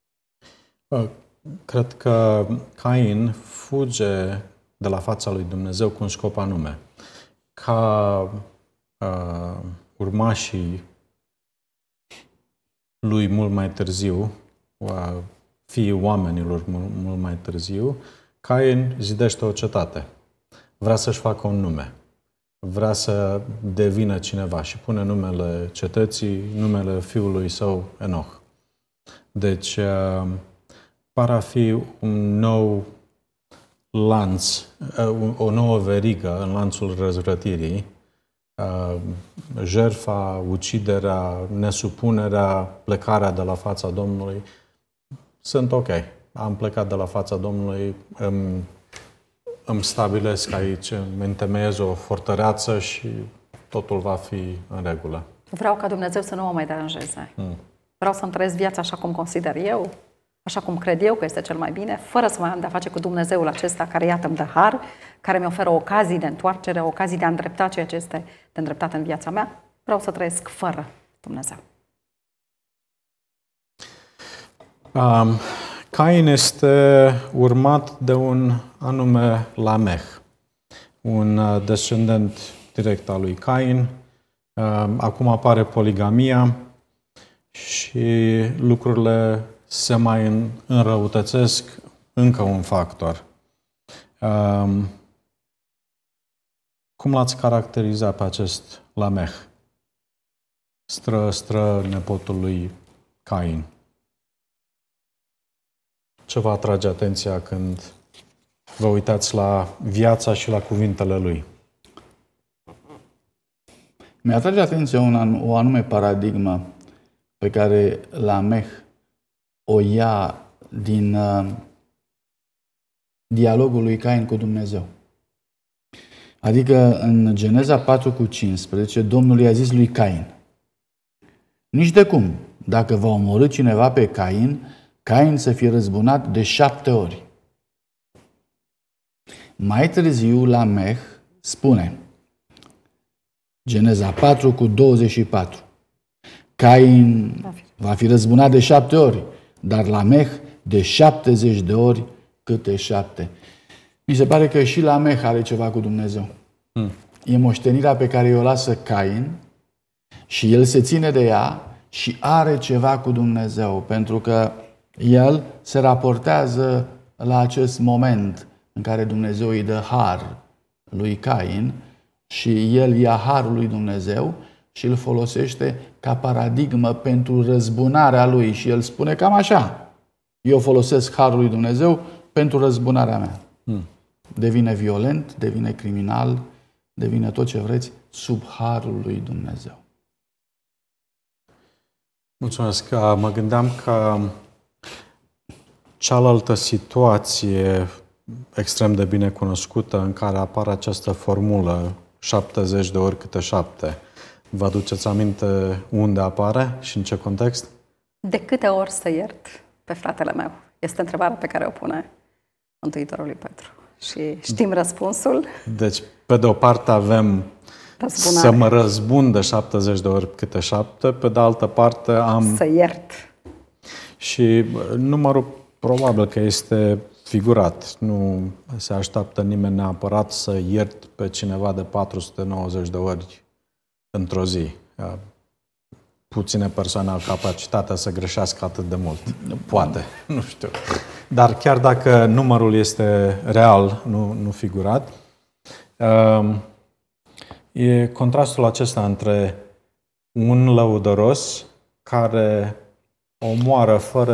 Cred că Cain fuge de la fața lui Dumnezeu cu un scop anume. Ca urmașii lui mult mai târziu, fiii oamenilor mult mai târziu, Cain zidește o cetate. Vrea să-și facă un nume. Vrea să devină cineva și pune numele cetății, numele fiului său Enoch. Deci, pare a fi un nou lanț, o nouă verigă în lanțul răzvrătirii, jertfa, uciderea, nesupunerea, plecarea de la fața Domnului. Sunt ok. Am plecat de la fața Domnului, îmi stabilesc aici, îmi întemeiez o fortăreață și totul va fi în regulă. Vreau ca Dumnezeu să nu mă mai deranjeze. Vreau să-mi trăiesc viața așa cum consider eu, așa cum cred eu că este cel mai bine, fără să mai am de-a face cu Dumnezeul acesta care, iată, îmi dă har, care mi oferă ocazii de întoarcere, ocazii de a îndrepta ceea ce este de îndreptat în viața mea. Vreau să trăiesc fără Dumnezeu. Cain este urmat de un anume Lamech, un descendent direct al lui Cain. Acum apare poligamia și lucrurile se mai înrăutățesc, încă un factor. Cum l-ați caracteriza pe acest Lamech, nepotul lui Cain? Ce vă atrage atenția când vă uitați la viața și la cuvintele lui? Mi-atrage atenția o anume paradigmă pe care Lamech o ia din dialogul lui Cain cu Dumnezeu. Adică în Geneza 4:15, Domnul i-a zis lui Cain: nici de cum, dacă va omorî cineva pe Cain, Cain să fie răzbunat de 7 ori. Mai târziu Lamech spune, Geneza 4:24, Cain va fi răzbunat de 7 ori, dar Lamech de 70 de ori câte 7. Mi se pare că și Lamech are ceva cu Dumnezeu. E moștenirea pe care o lasă Cain și el se ține de ea și are ceva cu Dumnezeu, pentru că el se raportează la acest moment în care Dumnezeu îi dă har lui Cain și el ia harul lui Dumnezeu și îl folosește ca paradigmă pentru răzbunarea lui. Și el spune cam așa: eu folosesc harul lui Dumnezeu pentru răzbunarea mea. Devine violent, devine criminal, devine tot ce vreți sub harul lui Dumnezeu. Mulțumesc. Mă gândeam că cealaltă situație extrem de bine cunoscută în care apare această formulă 70 de ori câte 7. Vă aduceți aminte unde apare și în ce context? De câte ori să iert pe fratele meu? Este întrebarea pe care o pune Mântuitorul lui Petru. Și știm răspunsul. Deci, pe de o parte avem Răzbunare. să mă răzbun de 70 de ori câte 7, pe de altă parte am... Să iert. Și numărul probabil că este figurat. Nu se așteaptă nimeni neapărat să iert pe cineva de 490 de ori într-o zi. Puține persoane au capacitatea să greșească atât de mult. Poate, nu știu. Dar chiar dacă numărul este real, nu figurat, e contrastul acesta între un lăudăros care omoară fără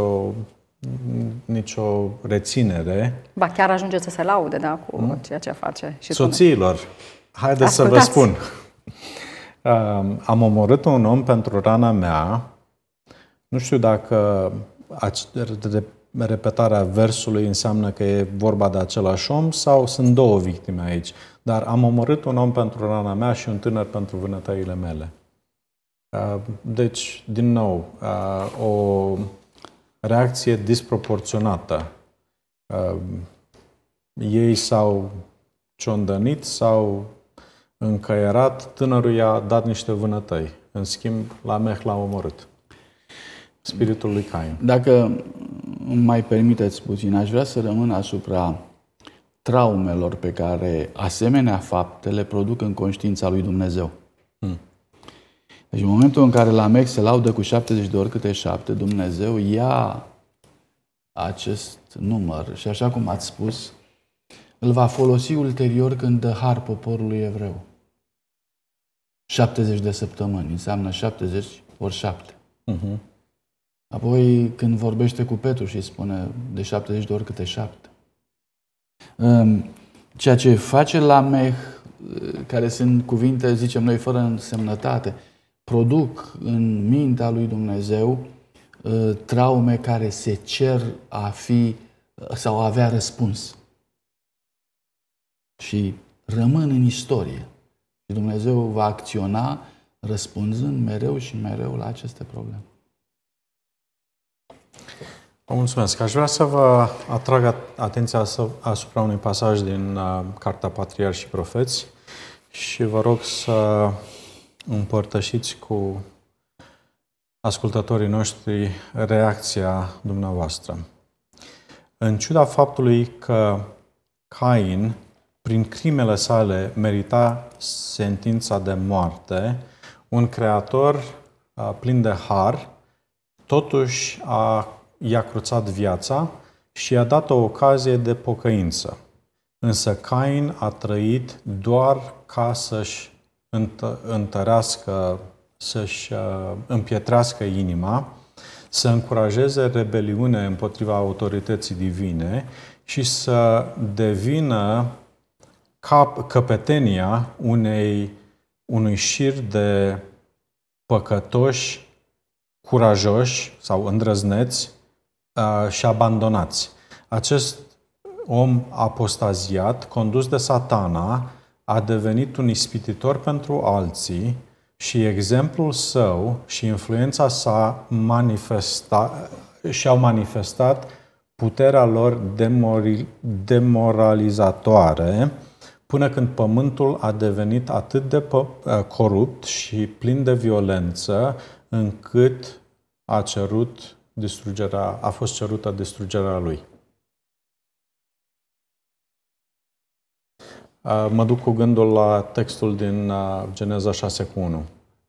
nicio reținere. Ba chiar ajunge să se laude, da, cu ceea ce face. Și soțiilor, haideți să vă spun. Am omorât un om pentru rana mea. Nu știu dacă repetarea versului înseamnă că e vorba de același om sau sunt două victime aici. Dar am omorât un om pentru rana mea și un tânăr pentru vânătăile mele. Deci, din nou, o reacție disproporționată. Ei s-au ciondănit, s-au încăierat, tânărul i-a dat niște vânătăi. În schimb, Lameh l-a omorât. Spiritul lui Cain. Dacă îmi mai permiteți puțin, aș vrea să rămân asupra traumelor pe care asemenea fapte le produc în conștiința lui Dumnezeu. Deci în momentul în care Lameh se laudă cu 70 de ori câte 7, Dumnezeu ia acest număr și, așa cum ați spus, îl va folosi ulterior când dă har poporului evreu. 70 de săptămâni înseamnă 70 ori 7. Apoi când vorbește cu Petru și îi spune de 70 de ori câte 7. Ceea ce face Lameh, care sunt cuvinte, zicem noi, fără însemnătate, produc în mintea lui Dumnezeu traume care se cer a fi sau a avea răspuns. Și rămân în istorie. Și Dumnezeu va acționa răspunzând mereu și mereu la aceste probleme. Vă mulțumesc. Aș vrea să vă atrag atenția asupra unui pasaj din Cartea Patriarhi și Profeți și vă rog să împărtășiți cu ascultătorii noștri reacția dumneavoastră. În ciuda faptului că Cain, prin crimele sale, merita sentința de moarte, un creator plin de har, totuși i-a cruțat viața și i-a dat o ocazie de pocăință. Însă Cain a trăit doar ca să-și întărească, să-și împietrească inima, să încurajeze rebeliune împotriva autorității divine și să devină căpetenia unui șir de păcătoși, curajoși sau îndrăzneți și abandonați. Acest om apostaziat, condus de Satana, a devenit un ispititor pentru alții și exemplul său și influența sa și-au manifestat puterea lor demoralizatoare până când pământul a devenit atât de corupt și plin de violență încât a fost cerută distrugerea lui. Mă duc cu gândul la textul din Geneza 6:1.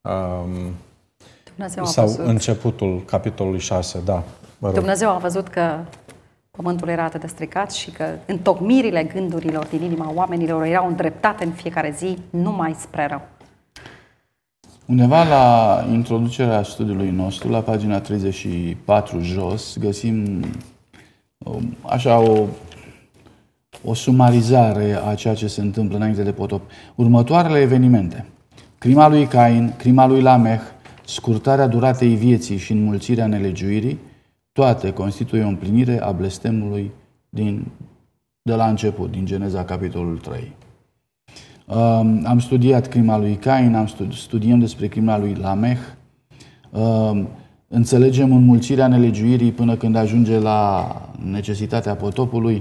Sau începutul capitolului 6, da. Dumnezeu a văzut că pământul era atât de stricat și că întocmirile gândurilor din inima oamenilor erau îndreptate în fiecare zi numai spre rău. Undeva la introducerea studiului nostru, la pagina 34 jos, găsim așa o sumarizare a ceea ce se întâmplă înainte de potop. Următoarele evenimente: crima lui Cain, crima lui Lameh, scurtarea duratei vieții și înmulțirea nelegiuirii, toate constituie o împlinire a blestemului de la început, din Geneza, capitolul 3. Am studiat crima lui Cain, studiem despre crima lui Lameh, înțelegem înmulțirea nelegiuirii până când ajunge la necesitatea potopului.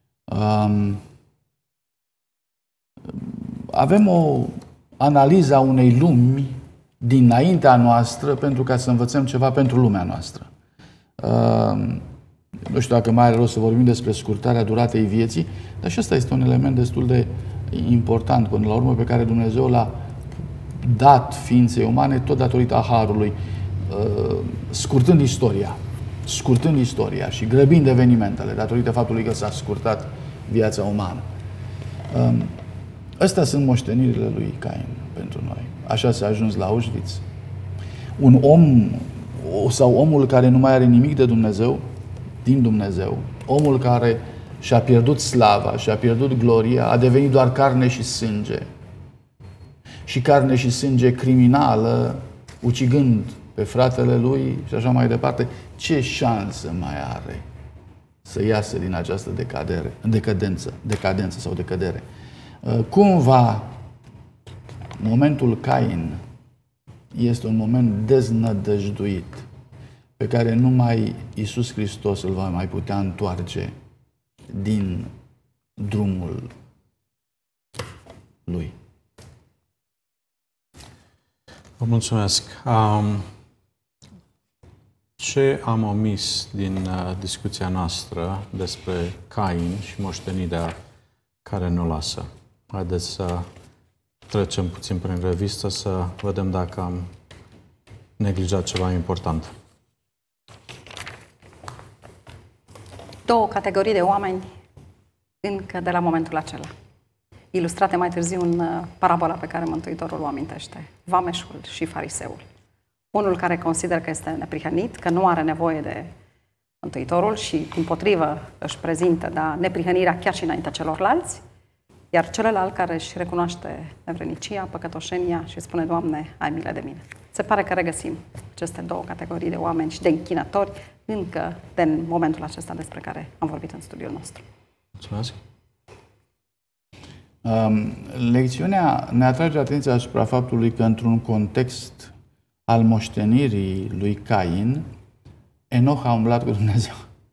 Avem o analiză a unei lumi dinaintea noastră pentru ca să învățăm ceva pentru lumea noastră. Nu știu dacă mai are rost să vorbim despre scurtarea duratei vieții, dar și ăsta este un element destul de important până la urmă pe care Dumnezeu l-a dat ființei umane tot datorită harului, scurtând istoria și grăbind evenimentele datorită faptului că s-a scurtat viața umană. Astea sunt moștenirile lui Cain pentru noi. Așa s-a ajuns la Auschwitz. Un om sau omul care nu mai are nimic de Dumnezeu, din Dumnezeu, omul care și-a pierdut slava, și-a pierdut gloria, a devenit doar carne și sânge. Și carne și sânge criminală, ucigând pe fratele lui și așa mai departe. Ce șansă mai are să iasă din această decadență sau decădere? Cumva, momentul Cain este un moment deznădăjduit pe care numai Iisus Hristos îl va mai putea întoarce din drumul lui. Vă mulțumesc. Ce am omis din discuția noastră despre Cain și moștenirea care ne lasă? Haideți să trecem puțin prin revistă, să vedem dacă am neglijat ceva important. Două categorii de oameni încă de la momentul acela, ilustrate mai târziu în parabola pe care Mântuitorul o amintește, vameșul și fariseul. Unul care consideră că este neprihănit, că nu are nevoie de Mântuitorul și, dimpotrivă, își prezintă neprihănirea chiar și înaintea celorlalți, iar celălalt care își recunoaște nevrenicia, păcătoșenia și spune: Doamne, ai milă de mine. Se pare că regăsim aceste două categorii de oameni și de închinători încă din momentul acesta despre care am vorbit în studiul nostru. Mulțumesc. Lecțiunea ne atrage atenția asupra faptului că într-un context al moștenirii lui Cain, Enoch a umblat cu Dumnezeu.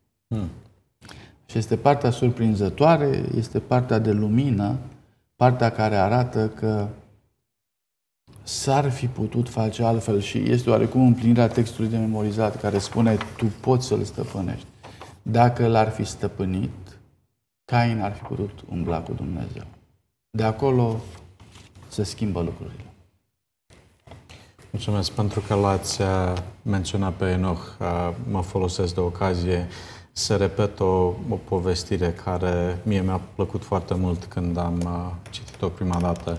Și este partea surprinzătoare, este partea de lumină, partea care arată că s-ar fi putut face altfel și este oarecum împlinirea textului de memorizat care spune: tu poți să-l stăpânești. Dacă l-ar fi stăpânit, Cain ar fi putut umbla cu Dumnezeu. De acolo se schimbă lucrurile. Mulțumesc pentru că l-ați menționat pe Enoch. Mă folosesc de ocazie să repet o povestire care mie mi-a plăcut foarte mult când am citit-o prima dată.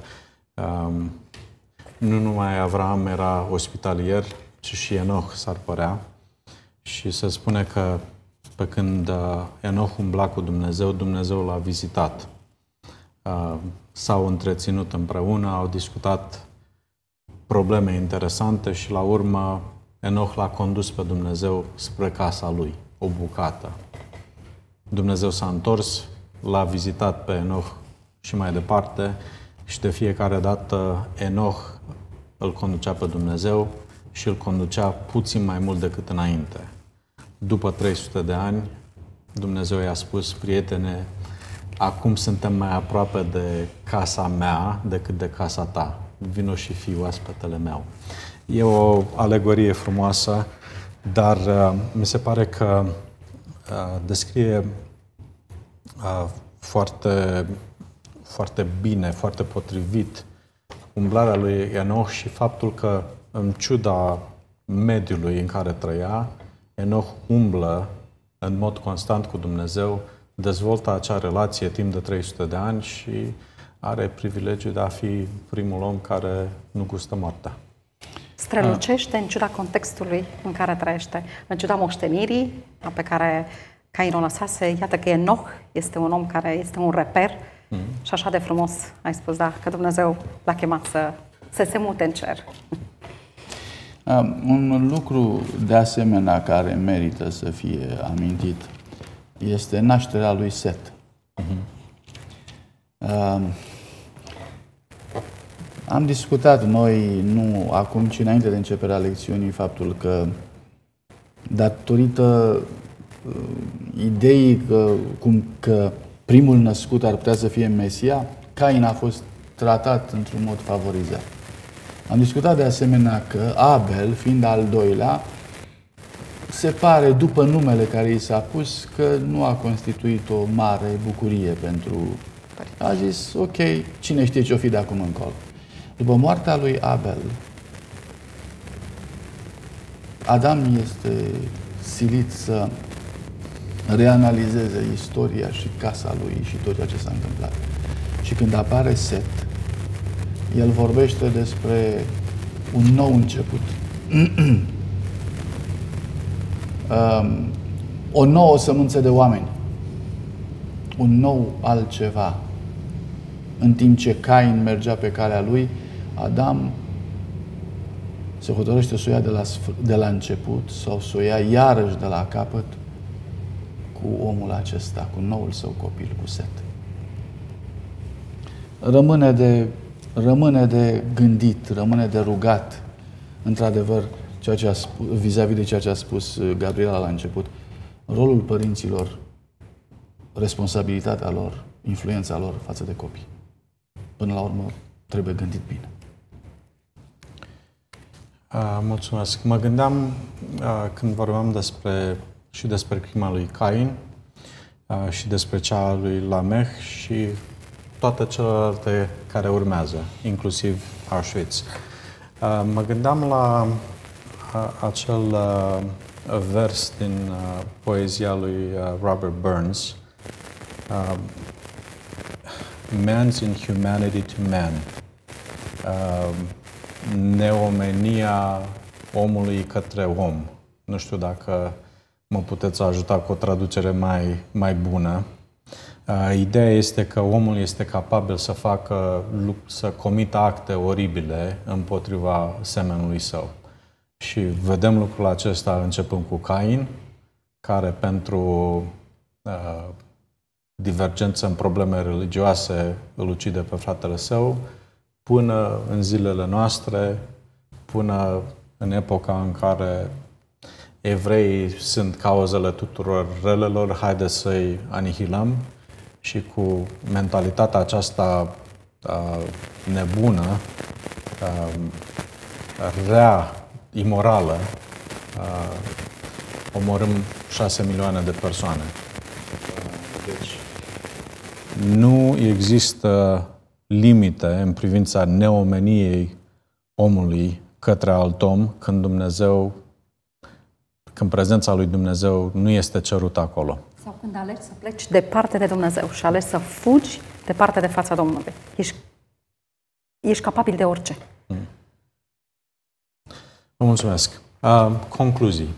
Nu numai Avram era ospitalier, ci și Enoch, s-ar părea. Și se spune că pe când Enoch umbla cu Dumnezeu, Dumnezeu l-a vizitat. S-au întreținut împreună, au discutat probleme interesante și la urmă Enoch l-a condus pe Dumnezeu spre casa lui, o bucată. Dumnezeu s-a întors, l-a vizitat pe Enoch și mai departe și de fiecare dată Enoch îl conducea pe Dumnezeu și îl conducea puțin mai mult decât înainte. După 300 de ani, Dumnezeu i-a spus: prietene, acum suntem mai aproape de casa mea decât de casa ta. Vino și fii oaspetele meu. E o alegorie frumoasă, dar mi se pare că descrie foarte, foarte bine, foarte potrivit umblarea lui Enoch și faptul că, în ciuda mediului în care trăia, Enoch umblă în mod constant cu Dumnezeu, dezvoltă acea relație timp de 300 de ani și are privilegiul de a fi primul om care nu gustă moartea. Strălucește în ciuda contextului în care trăiește, în ciuda moștenirii pe care Cain o lăsase. Iată că Enoch este un om care este un reper și așa de frumos ai spus, că Dumnezeu l-a chemat să se mute în cer. Un lucru de asemenea care merită să fie amintit este nașterea lui Set. Am discutat noi, nu acum, ci înainte de începerea lecțiunii, faptul că datorită ideii că primul născut ar putea să fie Mesia, Cain a fost tratat într-un mod favorizat. Am discutat de asemenea că Abel, fiind al doilea, se pare, după numele care i s-a pus, că nu a constituit o mare bucurie pentru... A zis, ok, cine știe ce-o fi de acum încolo. După moartea lui Abel, Adam este silit să reanalizeze istoria și casa lui și tot ceea ce s-a întâmplat. Și când apare Set, el vorbește despre un nou început. O nouă sămânță de oameni. Un nou altceva. În timp ce Cain mergea pe calea lui, Adam se hotărăște să o ia de la început sau să o ia iarăși de la capăt cu omul acesta, cu noul său copil, cu Set. Rămâne de gândit, rămâne de rugat, într-adevăr, vis-a-vis de ceea ce a spus Gabriela la început, rolul părinților, responsabilitatea lor, influența lor față de copii. Până la urmă, trebuie gândit bine. Mulțumesc. Mă gândeam când vorbeam despre crima lui Cain și despre cea a lui Lamech și toate celelalte care urmează, inclusiv Auschwitz. Mă gândeam la acel vers din poezia lui Robert Burns, Man's inhumanity to man. Neomenia omului către om. Nu știu dacă mă puteți ajuta cu o traducere mai bună. Ideea este că omul este capabil să comită acte oribile împotriva semenului său. Și vedem lucrul acesta începând cu Cain, care pentru divergență în probleme religioase îl ucide pe fratele său, până în zilele noastre, până în epoca în care evreii sunt cauzele tuturor relelor, haideți să-i anihilăm și cu mentalitatea aceasta nebună, rea, imorală, omorâm 6 milioane de persoane. Deci, nu există limite în privința neomeniei omului către alt om când prezența lui Dumnezeu nu este cerută acolo. Sau când alegi să pleci departe de Dumnezeu și alegi să fugi departe de fața Domnului. Ești capabil de orice. Vă mulțumesc. Concluzii.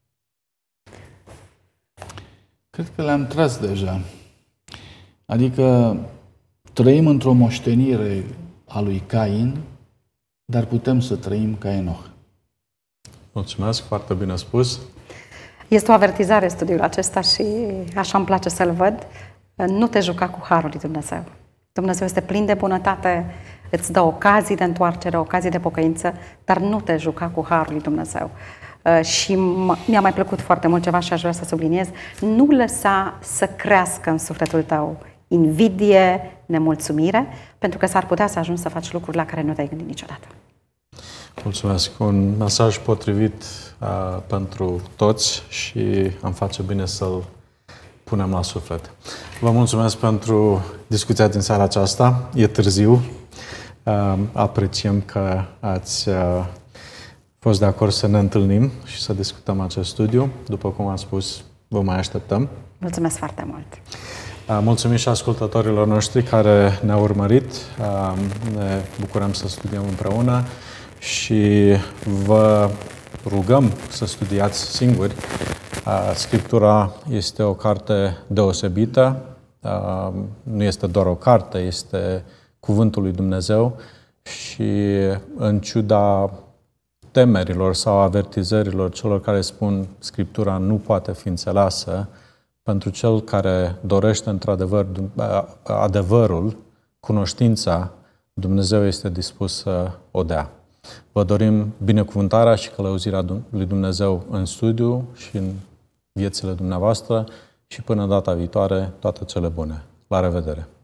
Cred că le-am tras deja. Adică trăim într-o moștenire a lui Cain, dar putem să trăim ca Enoch. Mulțumesc, foarte bine spus. Este o avertizare studiul acesta și așa îmi place să-l văd. Nu te juca cu harul lui Dumnezeu. Dumnezeu este plin de bunătate, îți dă ocazii de întoarcere, ocazii de pocăință, dar nu te juca cu harul lui Dumnezeu. Și mi-a mai plăcut foarte mult ceva și aș vrea să subliniez. Nu lăsa să crească în sufletul tău invidie, nemulțumire, pentru că s-ar putea să ajungi să faci lucruri la care nu te-ai gândit niciodată. Mulțumesc. Un mesaj potrivit pentru toți și am face bine să-l punem la suflet. Vă mulțumesc pentru discuția din seara aceasta. E târziu. Apreciem că ați fost de acord să ne întâlnim și să discutăm acest studiu. După cum am spus, vă mai așteptăm. Mulțumesc foarte mult! Mulțumim și ascultătorilor noștri care ne-au urmărit. Ne bucurăm să studiem împreună și vă rugăm să studiați singuri. Scriptura este o carte deosebită. Nu este doar o carte, este Cuvântul lui Dumnezeu și în ciuda temerilor sau avertizărilor celor care spun Scriptura nu poate fi înțeleasă, pentru cel care dorește într-adevăr adevărul, cunoștința, Dumnezeu este dispus să o dea. Vă dorim binecuvântarea și călăuzirea lui Dumnezeu în studiu și în viețile dumneavoastră și până data viitoare, toate cele bune. La revedere!